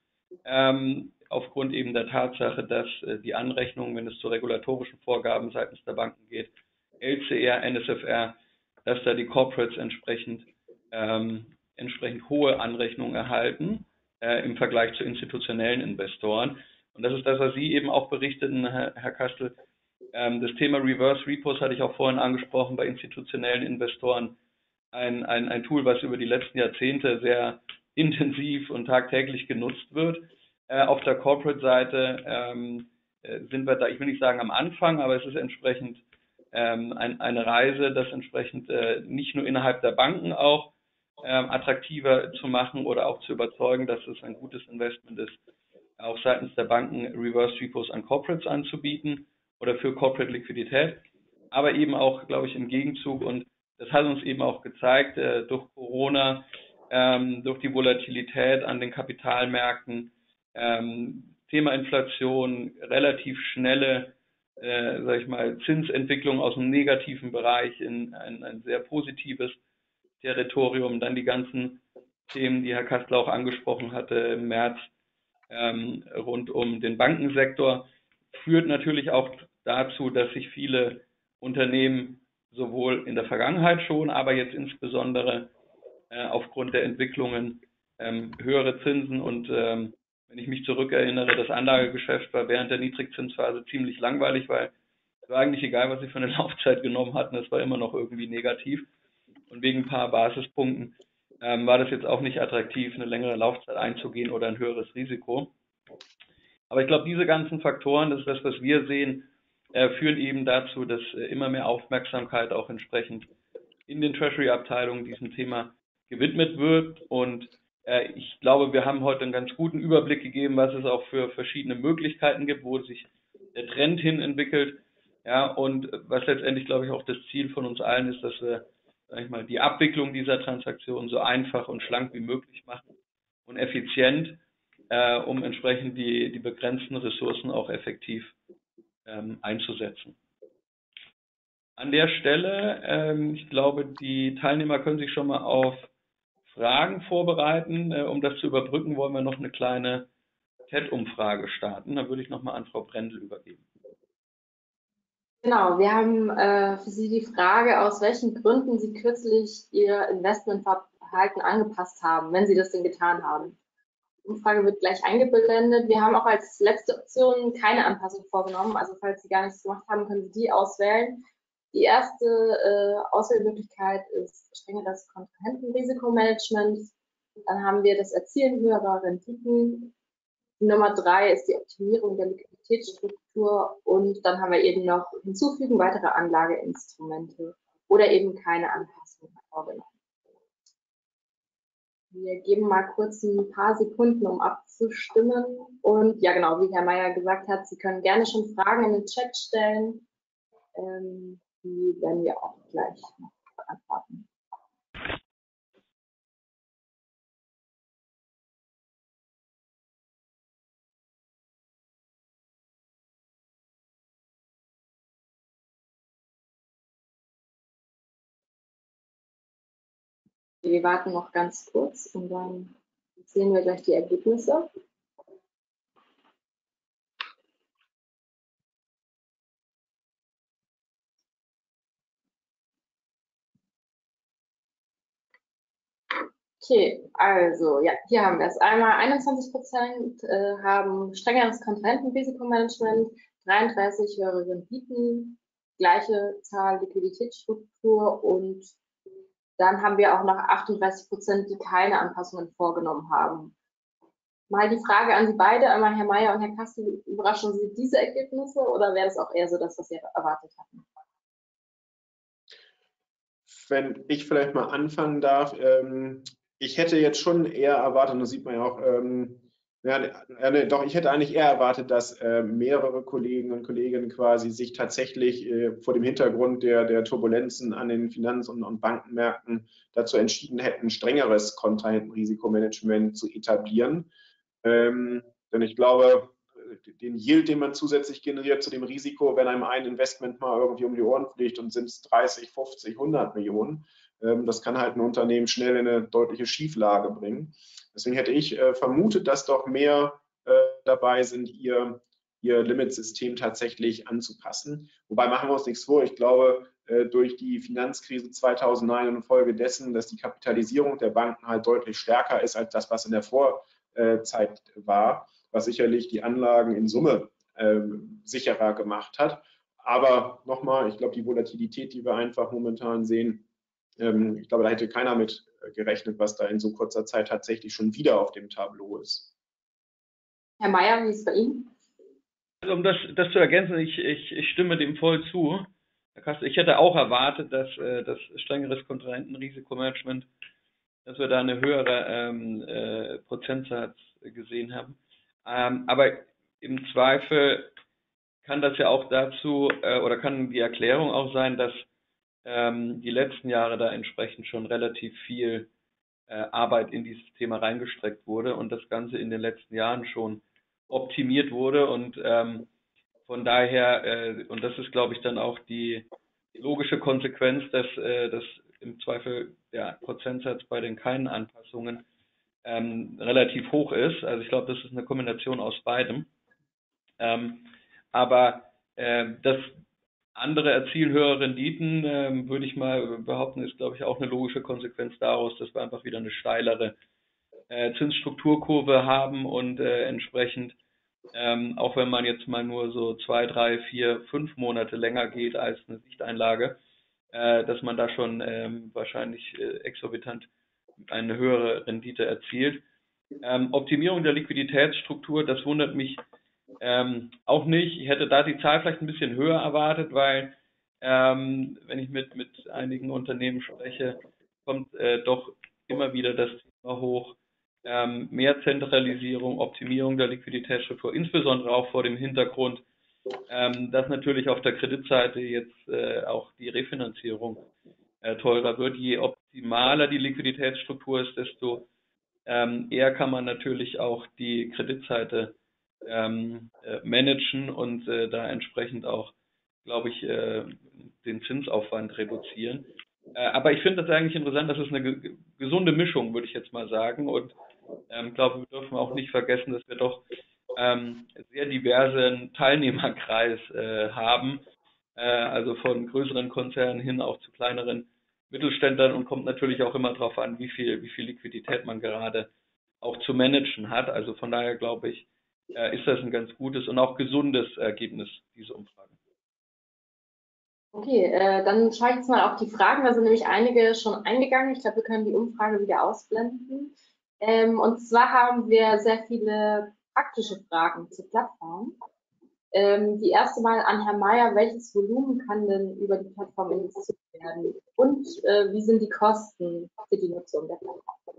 ähm, aufgrund eben der Tatsache, dass äh, die Anrechnungen, wenn es zu regulatorischen Vorgaben seitens der Banken geht, L C R, N S F R, dass da die Corporates entsprechend ähm, entsprechend hohe Anrechnungen erhalten äh, im Vergleich zu institutionellen Investoren. Und das ist das, was Sie eben auch berichteten, Herr, Herr Kastel. Ähm, das Thema Reverse Repos hatte ich auch vorhin angesprochen bei institutionellen Investoren. Ein, ein, ein Tool, was über die letzten Jahrzehnte sehr intensiv und tagtäglich genutzt wird. Äh, auf der Corporate-Seite ähm, äh, sind wir da, ich will nicht sagen am Anfang, aber es ist entsprechend ähm, ein, eine Reise, das entsprechend äh, nicht nur innerhalb der Banken auch ähm, attraktiver zu machen oder auch zu überzeugen, dass es ein gutes Investment ist, auch seitens der Banken Reverse Repos an Corporates anzubieten oder für Corporate Liquidität, aber eben auch, glaube ich, im Gegenzug, und das hat uns eben auch gezeigt, äh, durch Corona, ähm, durch die Volatilität an den Kapitalmärkten, ähm, Thema Inflation, relativ schnelle, äh, sag ich mal, Zinsentwicklung aus dem negativen Bereich in ein, ein sehr positives Territorium, dann die ganzen Themen, die Herr Kastel auch angesprochen hatte im März, ähm, rund um den Bankensektor, führt natürlich auch dazu, dass sich viele Unternehmen sowohl in der Vergangenheit schon, aber jetzt insbesondere äh, aufgrund der Entwicklungen ähm, höhere Zinsen und ähm, wenn ich mich zurückerinnere, das Anlagegeschäft war während der Niedrigzinsphase ziemlich langweilig, weil es war eigentlich egal, was sie für eine Laufzeit genommen hatten, es war immer noch irgendwie negativ. Und wegen ein paar Basispunkten ähm, war das jetzt auch nicht attraktiv, eine längere Laufzeit einzugehen oder ein höheres Risiko. Aber ich glaube, diese ganzen Faktoren, das ist das, was wir sehen, äh, führen eben dazu, dass äh, immer mehr Aufmerksamkeit auch entsprechend in den Treasury-Abteilungen diesem Thema gewidmet wird. Und äh, ich glaube, wir haben heute einen ganz guten Überblick gegeben, was es auch für verschiedene Möglichkeiten gibt, wo sich der Trend hin entwickelt. Ja, und was letztendlich, glaube ich, auch das Ziel von uns allen ist, dass wir, sag ich mal, die Abwicklung dieser Transaktion so einfach und schlank wie möglich machen und effizient, äh, um entsprechend die, die begrenzten Ressourcen auch effektiv ähm, einzusetzen. An der Stelle, ähm, ich glaube, die Teilnehmer können sich schon mal auf Fragen vorbereiten. Äh, um das zu überbrücken, wollen wir noch eine kleine T E D-Umfrage starten. Da würde ich nochmal an Frau Brendel übergeben. Genau, wir haben äh, für Sie die Frage, aus welchen Gründen Sie kürzlich Ihr Investmentverhalten angepasst haben, wenn Sie das denn getan haben. Die Umfrage wird gleich eingeblendet. Wir haben auch als letzte Option keine Anpassung vorgenommen. Also falls Sie gar nichts gemacht haben, können Sie die auswählen. Die erste äh, Auswahlmöglichkeit ist strengeres Kontrahentenrisikomanagement. Dann haben wir das Erzielen höherer Renditen. Die Nummer drei ist die Optimierung der Liquiditätsstruktur. Und dann haben wir eben noch Hinzufügen weiterer Anlageinstrumente oder eben keine Anpassung vorgenommen. Wir geben mal kurz ein paar Sekunden, um abzustimmen. Und ja, genau, wie Herr Meier gesagt hat, Sie können gerne schon Fragen in den Chat stellen. Ähm, die werden wir auch gleich noch beantworten. Wir warten noch ganz kurz und dann sehen wir gleich die Ergebnisse. Okay, also ja, hier haben wir es. Einmal einundzwanzig Prozent äh, haben strengeres Kontrahentenrisikomanagement, dreiunddreißig höhere Renditen, gleiche Zahl Liquiditätsstruktur und dann haben wir auch noch achtunddreißig Prozent, die keine Anpassungen vorgenommen haben. Mal die Frage an Sie beide, einmal Herr Meier und Herr Kastel, überraschen Sie diese Ergebnisse oder wäre das auch eher so das, was Sie erwartet hatten? Wenn ich vielleicht mal anfangen darf, ähm, ich hätte jetzt schon eher erwartet, und das sieht man ja auch, ähm, ja, äh, doch, ich hätte eigentlich eher erwartet, dass äh, mehrere Kollegen und Kolleginnen quasi sich tatsächlich äh, vor dem Hintergrund der, der Turbulenzen an den Finanz- und, und Bankenmärkten dazu entschieden hätten, strengeres Kontrahentenrisikomanagement zu etablieren. Ähm, denn ich glaube, den Yield, den man zusätzlich generiert zu dem Risiko, wenn einem ein Investment mal irgendwie um die Ohren fliegt und sind es dreißig, fünfzig, hundert Millionen, ähm, das kann halt ein Unternehmen schnell in eine deutliche Schieflage bringen. Deswegen hätte ich äh, vermutet, dass doch mehr äh, dabei sind, ihr, ihr Limitsystem tatsächlich anzupassen. Wobei machen wir uns nichts vor. Ich glaube, äh, durch die Finanzkrise zweitausendneun und infolgedessen, dass die Kapitalisierung der Banken halt deutlich stärker ist als das, was in der Vorzeit war, was sicherlich die Anlagen in Summe äh, sicherer gemacht hat. Aber nochmal, ich glaube, die Volatilität, die wir einfach momentan sehen, ähm, ich glaube, da hätte keiner mit gerechnet, was da in so kurzer Zeit tatsächlich schon wieder auf dem Tableau ist. Herr Meier, wie ist es bei Ihnen? Also um das, das zu ergänzen, ich, ich, ich stimme dem voll zu. Herr Kastel, ich hätte auch erwartet, dass äh, das strengeres Kontrahentenrisikomanagement, dass wir da eine höhere ähm, äh, Prozentsatz gesehen haben. Ähm, aber im Zweifel kann das ja auch dazu, äh, oder kann die Erklärung auch sein, dass ähm, die letzten Jahre da entsprechend schon relativ viel äh, Arbeit in dieses Thema reingestreckt wurde und das Ganze in den letzten Jahren schon optimiert wurde und ähm, von daher, äh, und das ist, glaube ich, dann auch die logische Konsequenz, dass, äh, dass im Zweifel der Prozentsatz bei den keinen Anpassungen ähm, relativ hoch ist. Also ich glaube, das ist eine Kombination aus beidem. Ähm, aber äh, das andere erzielen höhere Renditen, ähm, würde ich mal behaupten, ist, glaube ich, auch eine logische Konsequenz daraus, dass wir einfach wieder eine steilere äh, Zinsstrukturkurve haben und äh, entsprechend, ähm, auch wenn man jetzt mal nur so zwei, drei, vier, fünf Monate länger geht als eine Sichteinlage, äh, dass man da schon ähm, wahrscheinlich äh, exorbitant eine höhere Rendite erzielt. Ähm, Optimierung der Liquiditätsstruktur, das wundert mich ähm, auch nicht. Ich hätte da die Zahl vielleicht ein bisschen höher erwartet, weil ähm, wenn ich mit, mit einigen Unternehmen spreche, kommt äh, doch immer wieder das Thema hoch, ähm, mehr Zentralisierung, Optimierung der Liquiditätsstruktur, insbesondere auch vor dem Hintergrund, ähm, dass natürlich auf der Kreditseite jetzt äh, auch die Refinanzierung äh, teurer wird. Je optimaler die Liquiditätsstruktur ist, desto ähm, eher kann man natürlich auch die Kreditseite ähm, äh, managen und äh, da entsprechend auch, glaube ich, äh, den Zinsaufwand reduzieren. Äh, aber ich finde das eigentlich interessant, das ist eine ge gesunde Mischung, würde ich jetzt mal sagen. Und ich ähm, glaube, wir dürfen auch nicht vergessen, dass wir doch ähm, sehr diversen Teilnehmerkreis äh, haben, äh, also von größeren Konzernen hin auch zu kleineren Mittelständlern, und kommt natürlich auch immer darauf an, wie viel, wie viel Liquidität man gerade auch zu managen hat. Also von daher glaube ich, äh, ist das ein ganz gutes und auch gesundes Ergebnis, diese Umfrage. Okay, äh, dann schaue ich jetzt mal auf die Fragen. Da sind nämlich einige schon eingegangen. Ich glaube, wir können die Umfrage wieder ausblenden. Ähm, und zwar haben wir sehr viele praktische Fragen zur Plattform. Ähm, die erste Mal an Herrn Mayer: Welches Volumen kann denn über die Plattform investiert werden? Und äh, wie sind die Kosten für die Nutzung der Plattform?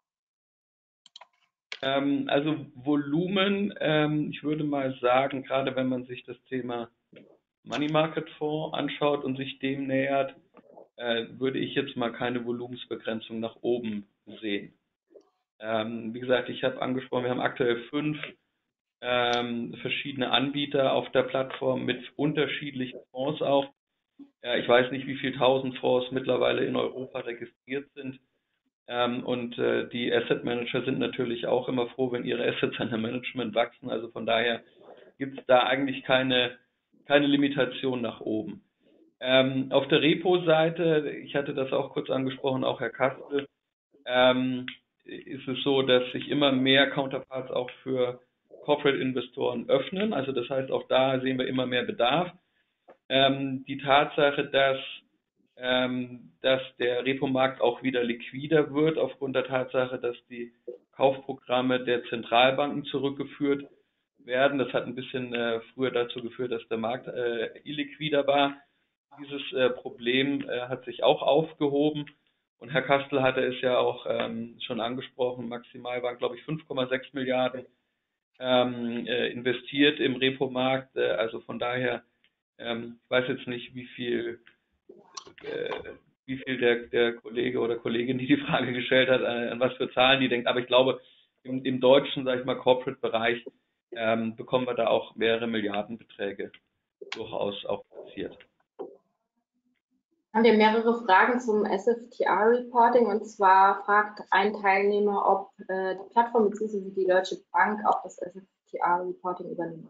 Ähm, also Volumen, ähm, ich würde mal sagen, gerade wenn man sich das Thema Money Market Fonds anschaut und sich dem nähert, äh, würde ich jetzt mal keine Volumensbegrenzung nach oben sehen. Ähm, wie gesagt, ich habe angesprochen, wir haben aktuell fünf ähm, verschiedene Anbieter auf der Plattform mit unterschiedlichen Fonds auch. Äh, ich weiß nicht, wie viele tausend Fonds mittlerweile in Europa registriert sind. Ähm, und äh, die Asset Manager sind natürlich auch immer froh, wenn ihre Assets an der Management wachsen. Also von daher gibt es da eigentlich keine, keine Limitation nach oben. Ähm, auf der Repo-Seite, ich hatte das auch kurz angesprochen, auch Herr Kastel, ähm, ist es so, dass sich immer mehr Counterparts auch für Corporate-Investoren öffnen. Also das heißt, auch da sehen wir immer mehr Bedarf. Ähm, die Tatsache, dass, ähm, dass der Repo-Markt auch wieder liquider wird, aufgrund der Tatsache, dass die Kaufprogramme der Zentralbanken zurückgeführt werden. Das hat ein bisschen äh, früher dazu geführt, dass der Markt äh, illiquider war. Dieses äh, Problem äh, hat sich auch aufgehoben. Und Herr Kastel hatte es ja auch ähm, schon angesprochen, maximal waren, glaube ich, fünf Komma sechs Milliarden ähm, äh, investiert im Repo-Markt. Äh, also von daher, ähm, ich weiß jetzt nicht, wie viel, äh, wie viel der, der Kollege oder Kollegin, die die Frage gestellt hat, äh, an was für Zahlen die denkt. Aber ich glaube, im, im deutschen, sage ich mal, Corporate-Bereich ähm, bekommen wir da auch mehrere Milliardenbeträge durchaus auch platziert. Haben wir mehrere Fragen zum S F T R-Reporting, und zwar fragt ein Teilnehmer, ob äh, die Plattform bzw. die Deutsche Bank auch das S F T R-Reporting übernimmt.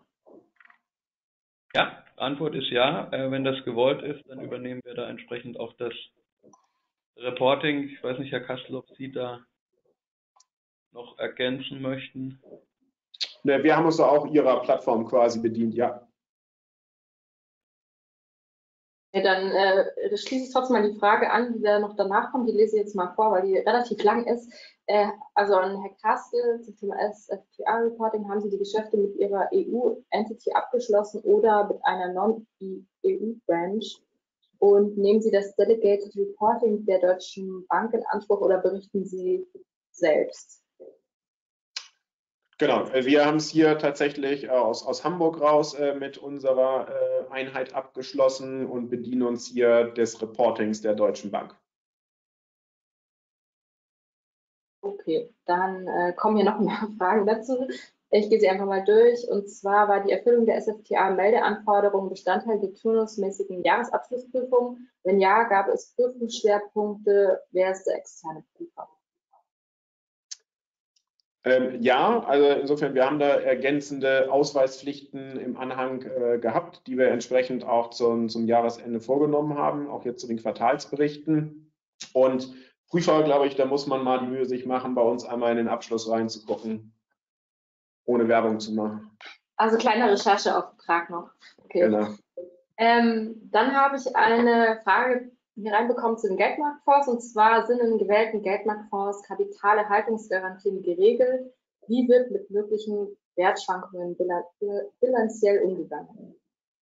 Ja, Antwort ist ja. Äh, wenn das gewollt ist, dann übernehmen wir da entsprechend auch das Reporting. Ich weiß nicht, Herr Kastel, ob Sie da noch ergänzen möchten. Ne, wir haben uns da auch Ihrer Plattform quasi bedient, ja. Ja, dann äh, schließe ich trotzdem mal die Frage an, die da noch danach kommt. Die lese ich jetzt mal vor, weil die relativ lang ist. Äh, also an Herr Kastel zum Thema S F T R-Reporting: Haben Sie die Geschäfte mit Ihrer E U-Entity abgeschlossen oder mit einer Non-E U-Branch? Und nehmen Sie das Delegated Reporting der Deutschen Bank in Anspruch oder berichten Sie selbst? Genau, wir haben es hier tatsächlich aus, aus Hamburg raus äh, mit unserer äh, Einheit abgeschlossen und bedienen uns hier des Reportings der Deutschen Bank. Okay, dann äh, kommen hier noch mehr Fragen dazu. Ich gehe sie einfach mal durch. Und zwar: War die Erfüllung der S F T R-Meldeanforderungen Bestandteil der turnusmäßigen Jahresabschlussprüfung? Wenn ja, gab es Prüfungsschwerpunkte? Wer ist der externe Prüfer? Ähm, ja, also insofern, wir haben da ergänzende Ausweispflichten im Anhang äh, gehabt, die wir entsprechend auch zum, zum Jahresende vorgenommen haben, auch jetzt zu den Quartalsberichten. Und Prüfer, glaube ich, da muss man mal die Mühe sich machen, bei uns einmal in den Abschluss reinzugucken, ohne Werbung zu machen. Also kleiner Rechercheauftrag noch. Okay. Genau. Ähm, dann habe ich eine Frage hier reinbekommen zu den Geldmarktfonds. Und zwar sind in gewählten Geldmarktfonds Kapitalerhaltungsgarantien geregelt. Wie wird mit möglichen Wertschwankungen bilanziell umgegangen?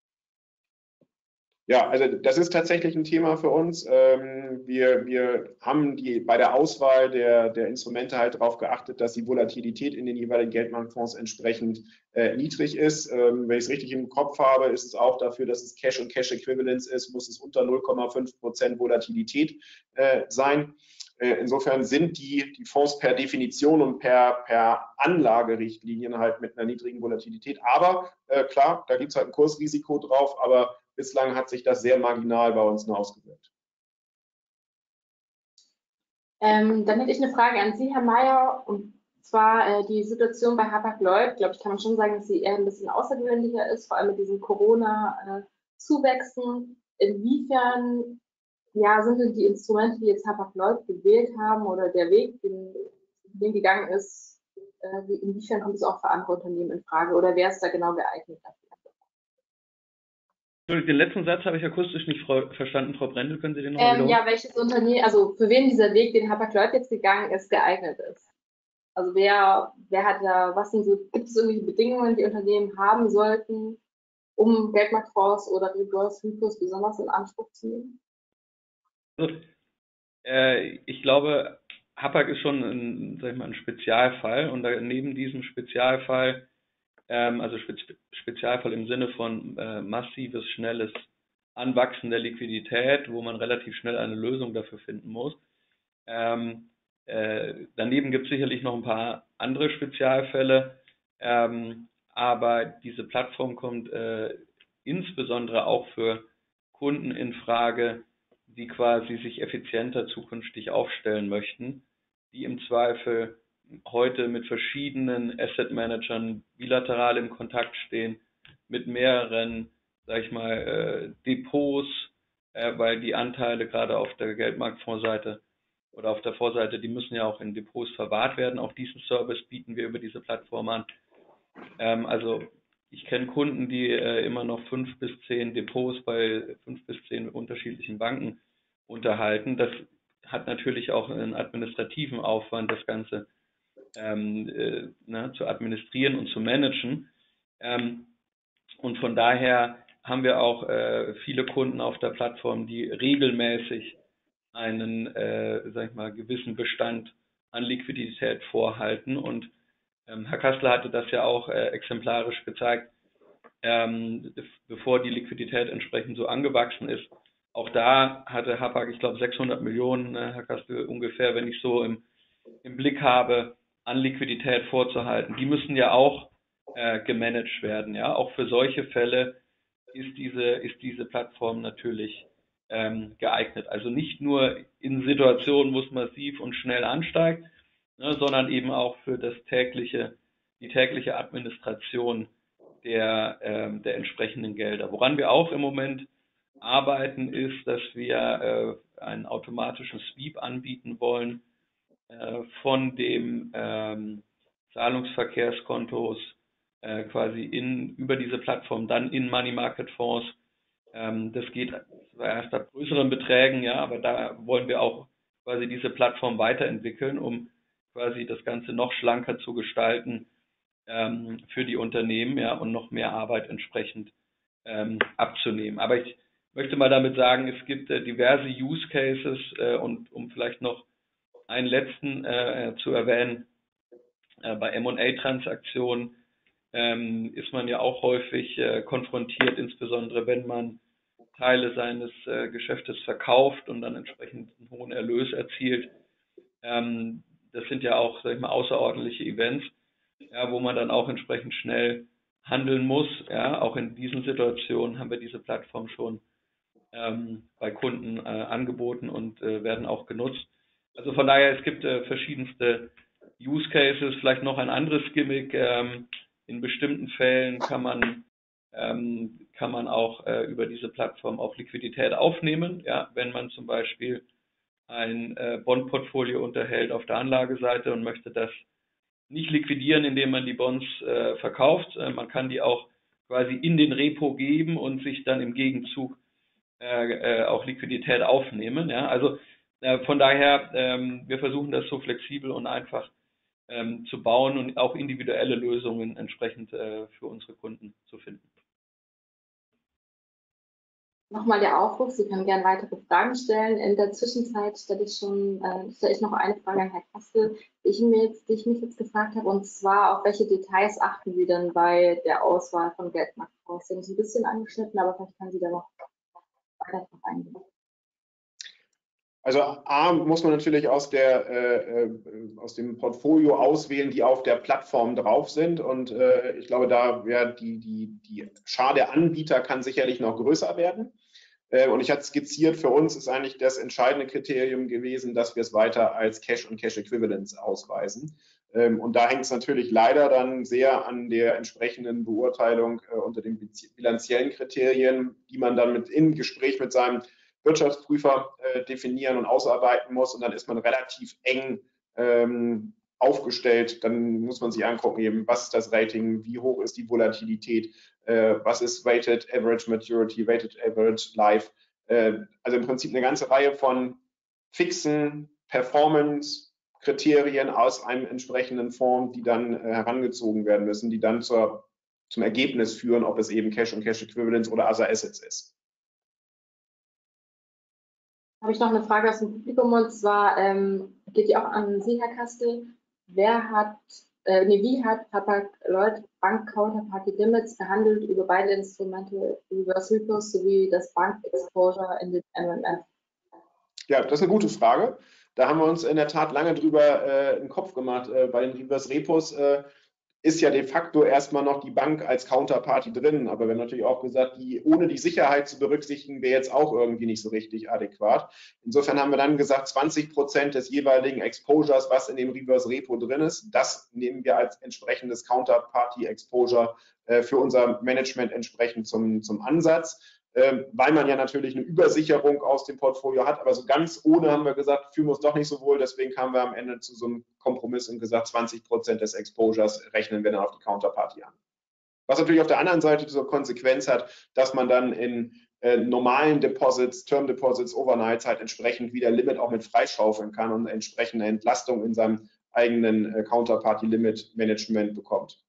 Ja, also das ist tatsächlich ein Thema für uns. Ähm, wir, wir haben die, bei der Auswahl der, der Instrumente halt darauf geachtet, dass die Volatilität in den jeweiligen Geldmarktfonds entsprechend äh, niedrig ist. Ähm, wenn ich es richtig im Kopf habe, ist es auch dafür, dass es Cash und Cash Equivalence ist, muss es unter null Komma fünf Prozent Volatilität äh, sein. Äh, insofern sind die, die Fonds per Definition und per, per Anlagerichtlinien halt mit einer niedrigen Volatilität. Aber äh, klar, da gibt es halt ein Kursrisiko drauf, aber bislang hat sich das sehr marginal bei uns nur ausgewirkt. Ähm, dann hätte ich eine Frage an Sie, Herr Mayer, und zwar äh, die Situation bei Hapag-Lloyd. Glaube ich, kann man schon sagen, dass sie eher ein bisschen außergewöhnlicher ist, vor allem mit diesen Corona-Zuwächsen. Inwiefern ja, sind denn die Instrumente, die jetzt Hapag-Lloyd gewählt haben oder der Weg, den, den gegangen ist, äh, wie, inwiefern kommt es auch für andere Unternehmen in Frage oder wer ist da genau geeignet dafür? Den letzten Satz habe ich akustisch nicht Frau, verstanden, Frau Brendel. Können Sie den nochmal Ähm, wiederholen? ja, welches Unternehmen, also für wen dieser Weg, den Hapag-Lloyd jetzt gegangen ist, geeignet ist. Also wer, wer hat da, was sind so, gibt es irgendwelche Bedingungen, die Unternehmen haben sollten, um Geldmarktfonds oder Reverse Repos besonders in Anspruch zu nehmen? Also, äh, ich glaube, Hapag ist schon ein, sag ich mal, ein Spezialfall und da, neben diesem Spezialfall, ähm, also Spe Spezialfall im Sinne von äh, massives, schnelles Anwachsen der Liquidität, wo man relativ schnell eine Lösung dafür finden muss. Ähm, äh, daneben gibt es sicherlich noch ein paar andere Spezialfälle, ähm, aber diese Plattform kommt äh, insbesondere auch für Kunden in Frage, die quasi sich effizienter zukünftig aufstellen möchten, die im Zweifel heute mit verschiedenen Asset Managern bilateral im Kontakt stehen, mit mehreren, sag ich mal, äh, Depots, äh, weil die Anteile gerade auf der Geldmarktfondsseite oder auf der Vorseite, die müssen ja auch in Depots verwahrt werden. Auch diesen Service bieten wir über diese Plattform an. Ähm, also ich kenne Kunden, die äh, immer noch fünf bis zehn Depots bei fünf bis zehn unterschiedlichen Banken unterhalten. Das hat natürlich auch einen administrativen Aufwand, das Ganze ähm, äh, ne, zu administrieren und zu managen. Ähm, und von daher haben wir auch äh, viele Kunden auf der Plattform, die regelmäßig einen, äh, sag ich mal, gewissen Bestand an Liquidität vorhalten. Und ähm, Herr Kassler hatte das ja auch äh, exemplarisch gezeigt, ähm, bevor die Liquidität entsprechend so angewachsen ist. Auch da hatte Hapag, ich glaube, sechshundert Millionen, äh, Herr Kassler, ungefähr, wenn ich so im, im Blick habe, an Liquidität vorzuhalten. Die müssen ja auch äh, gemanagt werden. Ja, auch für solche Fälle ist diese, ist diese Plattform natürlich ähm, geeignet. Also nicht nur in Situationen, wo es massiv und schnell ansteigt, ne, sondern eben auch für das tägliche, die tägliche Administration der, ähm, der entsprechenden Gelder. Woran wir auch im Moment arbeiten, ist, dass wir äh, einen automatischen Sweep anbieten wollen äh, von dem ähm, Zahlungsverkehrskontos äh, quasi in, über diese Plattform dann in Money Market Fonds. Ähm, das geht zwar erst ab größeren Beträgen, ja, aber da wollen wir auch quasi diese Plattform weiterentwickeln, um quasi das Ganze noch schlanker zu gestalten ähm, für die Unternehmen, ja, und noch mehr Arbeit entsprechend ähm, abzunehmen. Aber ich möchte mal damit sagen, es gibt äh, diverse Use Cases äh, und um vielleicht noch einen letzten äh, zu erwähnen, äh, bei M und A-Transaktionen ähm, ist man ja auch häufig äh, konfrontiert, insbesondere wenn man Teile seines äh, Geschäftes verkauft und dann entsprechend einen hohen Erlös erzielt. Ähm, das sind ja auch, sag ich mal, außerordentliche Events, ja, wo man dann auch entsprechend schnell handeln muss. Ja, auch in diesen Situationen haben wir diese Plattform schon ähm, bei Kunden äh, angeboten und äh, werden auch genutzt. Also von daher, es gibt äh, verschiedenste Use Cases, vielleicht noch ein anderes Gimmick. Ähm, in bestimmten Fällen kann man ähm, kann man auch äh, über diese Plattform auch Liquidität aufnehmen. Ja, wenn man zum Beispiel ein äh, Bondportfolio unterhält auf der Anlageseite und möchte das nicht liquidieren, indem man die Bonds äh, verkauft. Äh, man kann die auch quasi in den Repo geben und sich dann im Gegenzug äh, äh, auch Liquidität aufnehmen. Ja? Also äh, von daher, ähm, wir versuchen das so flexibel und einfach ähm, zu bauen und auch individuelle Lösungen entsprechend äh, für unsere Kunden zu finden. Nochmal der Aufruf, Sie können gerne weitere Fragen stellen. In der Zwischenzeit stelle ich schon, äh, stelle ich noch eine Frage an Herrn Kastel, die ich, mir jetzt, die ich mich jetzt gefragt habe, und zwar, auf welche Details achten Sie denn bei der Auswahl von Geldmarktfonds? Sie haben es ein bisschen angeschnitten, aber vielleicht kann Sie da noch weiter drauf eingehen. Also A, muss man natürlich aus, der, äh, aus dem Portfolio auswählen, die auf der Plattform drauf sind. Und äh, ich glaube, da wäre die, die, die Schar der Anbieter kann sicherlich noch größer werden. Äh, und ich hatte skizziert, für uns ist eigentlich das entscheidende Kriterium gewesen, dass wir es weiter als Cash und Cash Equivalents ausweisen. Ähm, und da hängt es natürlich leider dann sehr an der entsprechenden Beurteilung äh, unter den bilanziellen Kriterien, die man dann mit im Gespräch mit seinem Wirtschaftsprüfer äh, definieren und ausarbeiten muss, und dann ist man relativ eng ähm, aufgestellt. Dann muss man sich angucken, eben, was ist das Rating, wie hoch ist die Volatilität, äh, was ist Weighted Average Maturity, Weighted Average Life. Äh, also im Prinzip eine ganze Reihe von fixen Performance-Kriterien aus einem entsprechenden Fonds, die dann äh, herangezogen werden müssen, die dann zur, zum Ergebnis führen, ob es eben Cash und Cash Equivalents oder Other Assets ist. Habe ich noch eine Frage aus dem Publikum, und zwar ähm, geht die auch an Sie, Herr Kastel. Wer hat, äh, nee, wie hat Hapag-Lloyd Bank Counterparty Limits behandelt über beide Instrumente, Reverse Repos sowie das Bank Exposure in den M M F? Ja, das ist eine gute Frage. Da haben wir uns in der Tat lange drüber äh, einen Kopf gemacht. Äh, bei den Reverse Repos äh, ist ja de facto erstmal noch die Bank als Counterparty drin, aber wir haben natürlich auch gesagt, die, ohne die Sicherheit zu berücksichtigen, wäre jetzt auch irgendwie nicht so richtig adäquat. Insofern haben wir dann gesagt, zwanzig Prozent des jeweiligen Exposures, was in dem Reverse Repo drin ist, das nehmen wir als entsprechendes Counterparty Exposure äh, für unser Management entsprechend zum, zum Ansatz. Ähm, weil man ja natürlich eine Übersicherung aus dem Portfolio hat, aber so ganz ohne haben wir gesagt, fühlen wir uns doch nicht so wohl, deswegen kamen wir am Ende zu so einem Kompromiss und gesagt, zwanzig Prozent des Exposures rechnen wir dann auf die Counterparty an. Was natürlich auf der anderen Seite zur Konsequenz hat, dass man dann in äh, normalen Deposits, Term Deposits, Overnights halt entsprechend wieder Limit auch mit freischaufeln kann und entsprechende Entlastung in seinem eigenen äh, Counterparty Limit Management bekommt.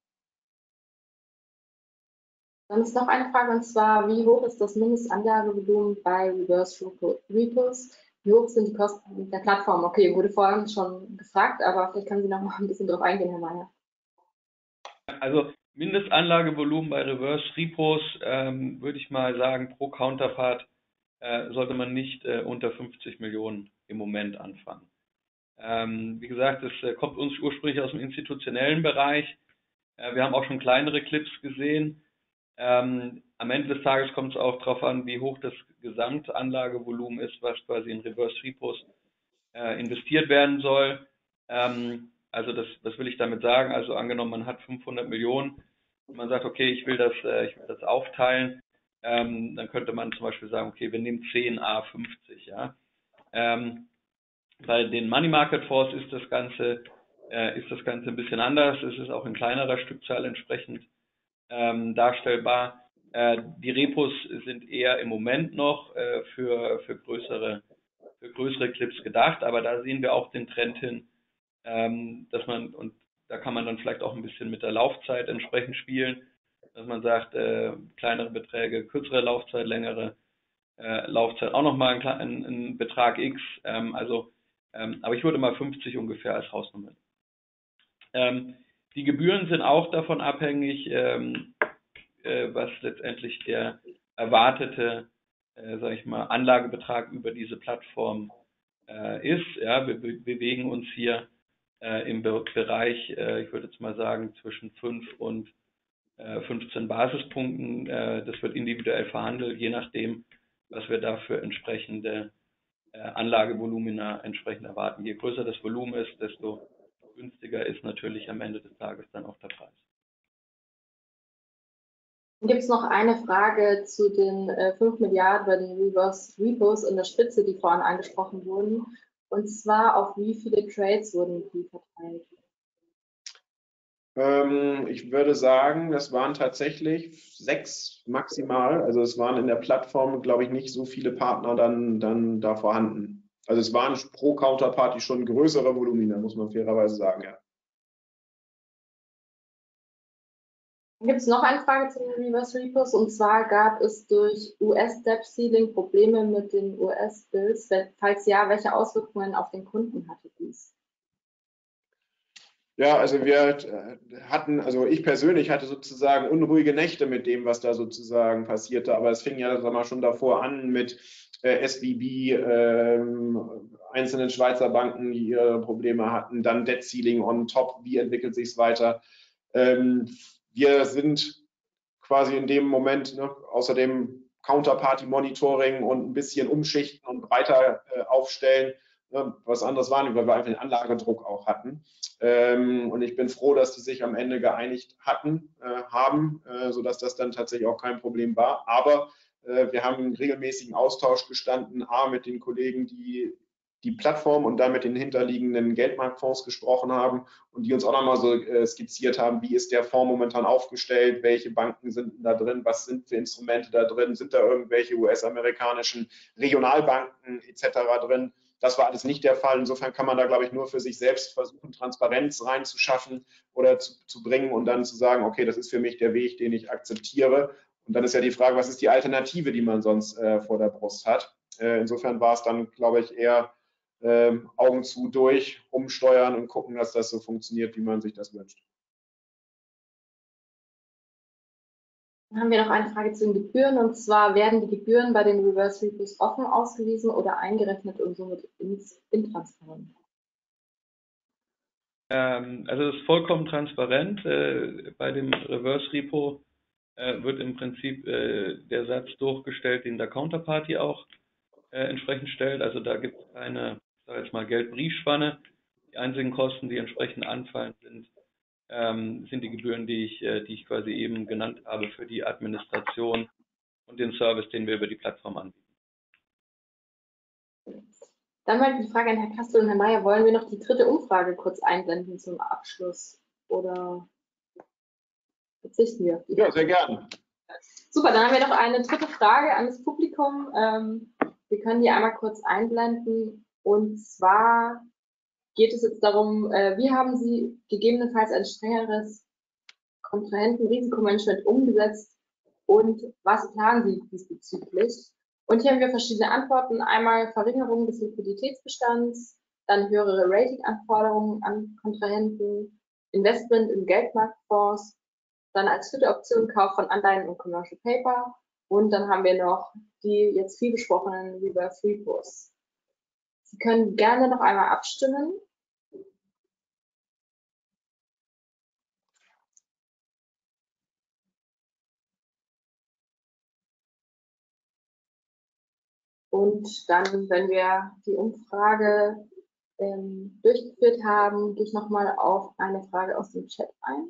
Dann ist noch eine Frage, und zwar, wie hoch ist das Mindestanlagevolumen bei Reverse Repos? Wie hoch sind die Kosten der Plattform? Okay, wurde vorhin schon gefragt, aber vielleicht können Sie noch mal ein bisschen drauf eingehen, Herr Mayer. Also Mindestanlagevolumen bei Reverse Repos, ähm, würde ich mal sagen, pro Counterpart äh, sollte man nicht äh, unter fünfzig Millionen im Moment anfangen. Ähm, wie gesagt, es äh, kommt uns ursprünglich aus dem institutionellen Bereich. Äh, wir haben auch schon kleinere Clips gesehen. Ähm, am Ende des Tages kommt es auch darauf an, wie hoch das Gesamtanlagevolumen ist, was quasi in Reverse Repos äh, investiert werden soll. Ähm, also das, das will ich damit sagen. Also angenommen, man hat fünfhundert Millionen und man sagt, okay, ich will das, äh, ich will das aufteilen, ähm, dann könnte man zum Beispiel sagen, okay, wir nehmen zehn A fünfzig. Ja? Ähm, bei den Money Market Fonds ist das Ganze, äh, ist das Ganze ein bisschen anders. Es ist auch in kleinerer Stückzahl entsprechend Ähm, darstellbar. Äh, die Repos sind eher im Moment noch äh, für, für, größere, für größere Clips gedacht, aber da sehen wir auch den Trend hin, ähm, dass man, und da kann man dann vielleicht auch ein bisschen mit der Laufzeit entsprechend spielen, dass man sagt, äh, kleinere Beträge, kürzere Laufzeit, längere äh, Laufzeit, auch nochmal ein, ein, ein Betrag X, ähm, also, ähm, aber ich würde mal fünfzig ungefähr als Hausnummer. Ähm, Die Gebühren sind auch davon abhängig, ähm, äh, was letztendlich der erwartete, äh, sage ich mal, Anlagebetrag über diese Plattform äh, ist. Ja, wir be bewegen uns hier äh, im Be Bereich, äh, ich würde jetzt mal sagen, zwischen fünf und äh, fünfzehn Basispunkten. Äh, das wird individuell verhandelt, je nachdem, was wir da für entsprechende äh, Anlagevolumina entsprechend erwarten. Je größer das Volumen ist, desto günstiger ist natürlich am Ende des Tages dann auch der Preis. Gibt es noch eine Frage zu den äh, fünf Milliarden bei den Reverse Repos in der Spitze, die vorhin angesprochen wurden? Und zwar auf wie viele Trades wurden die verteilt? Ähm, ich würde sagen, das waren tatsächlich sechs maximal. Also es waren in der Plattform, glaube ich, nicht so viele Partner dann, dann da vorhanden. Also es waren pro Counterparty schon größere Volumina, muss man fairerweise sagen, ja. Dann gibt es noch eine Frage zu den Reverse Repos, und zwar gab es durch U S-Debt Ceiling Probleme mit den U S-Bills. Falls ja, welche Auswirkungen auf den Kunden hatte dies? Ja, also wir hatten, also ich persönlich hatte sozusagen unruhige Nächte mit dem, was da sozusagen passierte, aber es fing ja sag mal, schon davor an mit äh, S V B, ähm, einzelnen Schweizer Banken, die ihre Probleme hatten, dann Debt Ceiling on top, wie entwickelt sich es weiter. Ähm, wir sind quasi in dem Moment, ne, außerdem Counterparty-Monitoring und ein bisschen umschichten und breiter äh, aufstellen, ne, was anderes waren, weil wir einfach den Anlagedruck auch hatten. Ähm, und ich bin froh, dass die sich am Ende geeinigt hatten, äh, haben, äh, sodass das dann tatsächlich auch kein Problem war. Aber äh, wir haben einen regelmäßigen Austausch gestanden, A, mit den Kollegen, die die Plattform und damit den hinterliegenden Geldmarktfonds gesprochen haben und die uns auch nochmal so äh, skizziert haben, wie ist der Fonds momentan aufgestellt, welche Banken sind da drin, was sind für Instrumente da drin, sind da irgendwelche U S-amerikanischen Regionalbanken et cetera drin. Das war alles nicht der Fall. Insofern kann man da, glaube ich, nur für sich selbst versuchen, Transparenz reinzuschaffen oder zu, zu bringen und dann zu sagen, okay, das ist für mich der Weg, den ich akzeptiere. Und dann ist ja die Frage, was ist die Alternative, die man sonst äh, vor der Brust hat? Äh, insofern war es dann, glaube ich, eher ähm, Augen zu durch, umsteuern und gucken, dass das so funktioniert, wie man sich das wünscht. Dann haben wir noch eine Frage zu den Gebühren, und zwar werden die Gebühren bei den Reverse Repos offen ausgewiesen oder eingerechnet und somit intransparent? Ähm, also es ist vollkommen transparent. Äh, bei dem Reverse Repo äh, wird im Prinzip äh, der Satz durchgestellt, den der Counterparty auch äh, entsprechend stellt. Also da gibt es keine, ich sage jetzt mal, Geldbriefspanne. Die einzigen Kosten, die entsprechend anfallen, sind, ähm, sind die Gebühren, die ich, äh, die ich quasi eben genannt habe für die Administration und den Service, den wir über die Plattform anbieten. Dann mal die Frage an Herrn Kastel und Herrn Mayer, wollen wir noch die dritte Umfrage kurz einblenden zum Abschluss oder verzichten wir auf die? Ja, sehr gerne. Super, dann haben wir noch eine dritte Frage an das Publikum. Ähm, wir können die einmal kurz einblenden, und zwar geht es jetzt darum, äh, wie haben Sie gegebenenfalls ein strengeres Kontrahentenrisikomanagement umgesetzt und was planen Sie diesbezüglich? Und hier haben wir verschiedene Antworten. Einmal Verringerung des Liquiditätsbestands, dann höhere Ratinganforderungen an Kontrahenten, Investment in Geldmarktfonds, dann als vierte Option Kauf von Anleihen und Commercial Paper, und dann haben wir noch die jetzt viel besprochenen Reverse Repos. Sie können gerne noch einmal abstimmen. Und dann, wenn wir die Umfrage ähm, durchgeführt haben, gehe ich nochmal auf eine Frage aus dem Chat ein.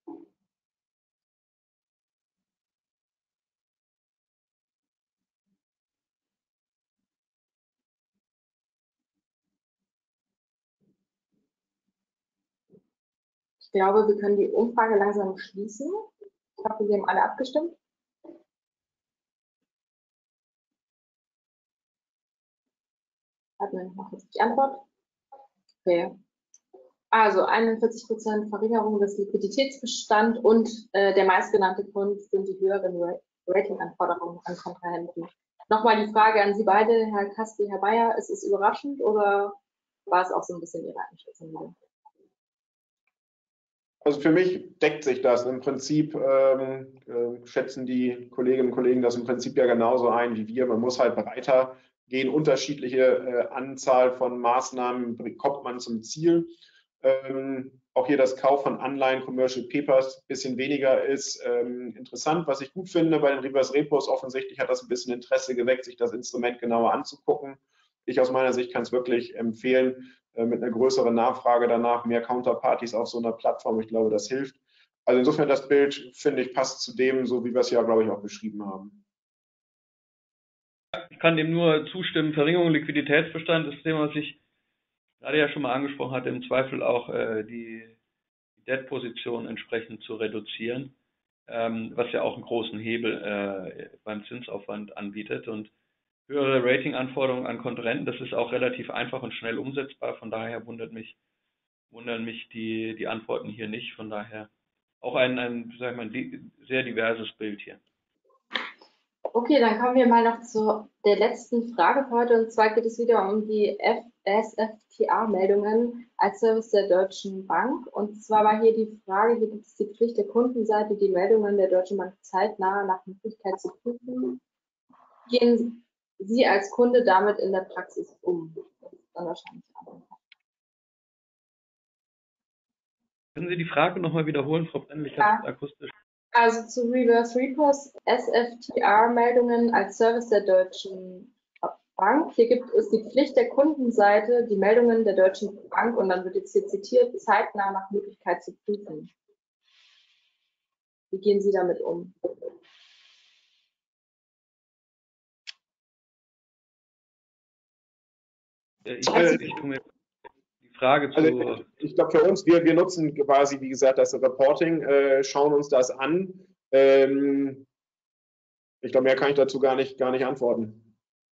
Ich glaube, wir können die Umfrage langsam schließen. Ich hoffe, Sie haben alle abgestimmt. Hatten wir noch jetzt die Antwort? Okay. Also einundvierzig Prozent Verringerung des Liquiditätsbestands und äh, der meistgenannte Grund sind die höheren Ratinganforderungen an Kontrahenten. Nochmal die Frage an Sie beide, Herr Kastel, Herr Bayer, ist es überraschend oder war es auch so ein bisschen Ihre Einschätzung? Also für mich deckt sich das. Im Prinzip ähm, äh, schätzen die Kolleginnen und Kollegen das im Prinzip ja genauso ein wie wir. Man muss halt breiter gehen. Unterschiedliche äh, Anzahl von Maßnahmen kommt man zum Ziel. Ähm, auch hier das Kauf von Anleihen, Commercial Papers, ein bisschen weniger ist ähm, interessant. Was ich gut finde bei den Reverse Repos, offensichtlich hat das ein bisschen Interesse geweckt, sich das Instrument genauer anzugucken. Ich aus meiner Sicht kann es wirklich empfehlen, äh, mit einer größeren Nachfrage danach, mehr Counterparties auf so einer Plattform. Ich glaube, das hilft. Also insofern das Bild, finde ich, passt zu dem, so wie wir es ja, glaube ich, auch beschrieben haben. Ich kann dem nur zustimmen. Verringerung Liquiditätsbestand ist das Thema, was ich gerade ja schon mal angesprochen hatte, im Zweifel auch äh, die Debt-Position entsprechend zu reduzieren, ähm, was ja auch einen großen Hebel äh, beim Zinsaufwand anbietet. Und höhere Ratinganforderungen an Kontrahenten, das ist auch relativ einfach und schnell umsetzbar. Von daher wundert mich, wundern mich die, die Antworten hier nicht. Von daher auch ein, ein sag ich mal, ein sehr diverses Bild hier. Okay, dann kommen wir mal noch zu der letzten Frage für heute. Und zwar geht es wieder um die S F T A-Meldungen als Service der Deutschen Bank. Und zwar war hier die Frage, hier gibt es die Pflicht der Kundenseite, die Meldungen der Deutschen Bank zeitnah nach Möglichkeit zu prüfen. Gehen Sie als Kunde damit in der Praxis um? Das ist dann wahrscheinlich auch. Können Sie die Frage nochmal wiederholen, Frau Brendel? Ich habe es akustisch. Also zu Reverse Repos, S F T A-Meldungen als Service der Deutschen Bank. Hier gibt es die Pflicht der Kundenseite, die Meldungen der Deutschen Bank, und dann wird jetzt hier zitiert, zeitnah nach Möglichkeit zu prüfen. Wie gehen Sie damit um? Ich, ich, ich tue mir die Frage zu. Also ich glaube für uns, wir, wir nutzen quasi, wie gesagt, das Reporting, äh, schauen uns das an. Ähm, ich glaube, mehr kann ich dazu gar nicht, gar nicht antworten.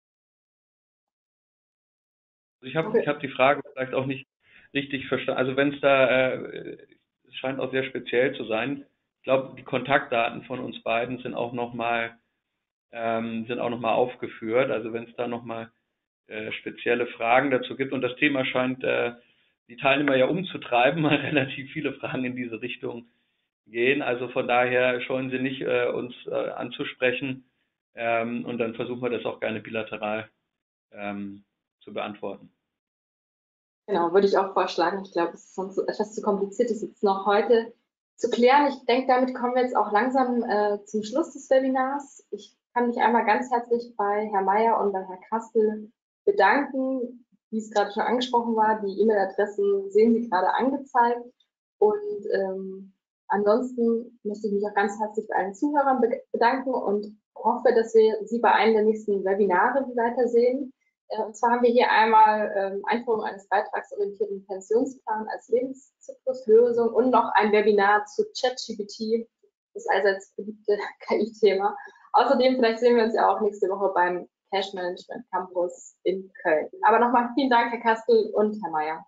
Ich habe okay. ich hab die Frage vielleicht auch nicht richtig verstanden. Also wenn es da, äh, es scheint auch sehr speziell zu sein. Ich glaube, die Kontaktdaten von uns beiden sind auch nochmal ähm, sind auch noch mal aufgeführt. Also wenn es da nochmal äh, spezielle Fragen dazu gibt, und das Thema scheint äh, die Teilnehmer ja umzutreiben, weil relativ viele Fragen in diese Richtung gehen. Also von daher scheuen Sie nicht, äh, uns äh, anzusprechen, ähm, und dann versuchen wir das auch gerne bilateral ähm, zu beantworten. Genau, würde ich auch vorschlagen. Ich glaube, es ist sonst etwas zu kompliziert, das jetzt noch heute zu klären. Ich denke, damit kommen wir jetzt auch langsam äh, zum Schluss des Webinars. Ich kann mich einmal ganz herzlich bei Herrn Meyer und bei Herrn Kastel bedanken. Wie es gerade schon angesprochen war, die E-Mail-Adressen sehen Sie gerade angezeigt. Und ähm, ansonsten möchte ich mich auch ganz herzlich bei allen Zuhörern bedanken und hoffe, dass wir Sie bei einem der nächsten Webinare weitersehen. Und zwar haben wir hier einmal ähm, Einführung eines beitragsorientierten Pensionsplans als Lebenszykluslösung und noch ein Webinar zu ChatGPT, das allseits beliebte K I-Thema. Außerdem, vielleicht sehen wir uns ja auch nächste Woche beim Cash Management Campus in Köln. Aber nochmal vielen Dank, Herr Kastel und Herr Meyer.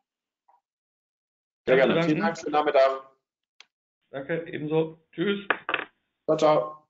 Sehr gerne. Vielen Dank, schönen Nachmittag. Danke, ebenso. Tschüss. Ciao, ciao.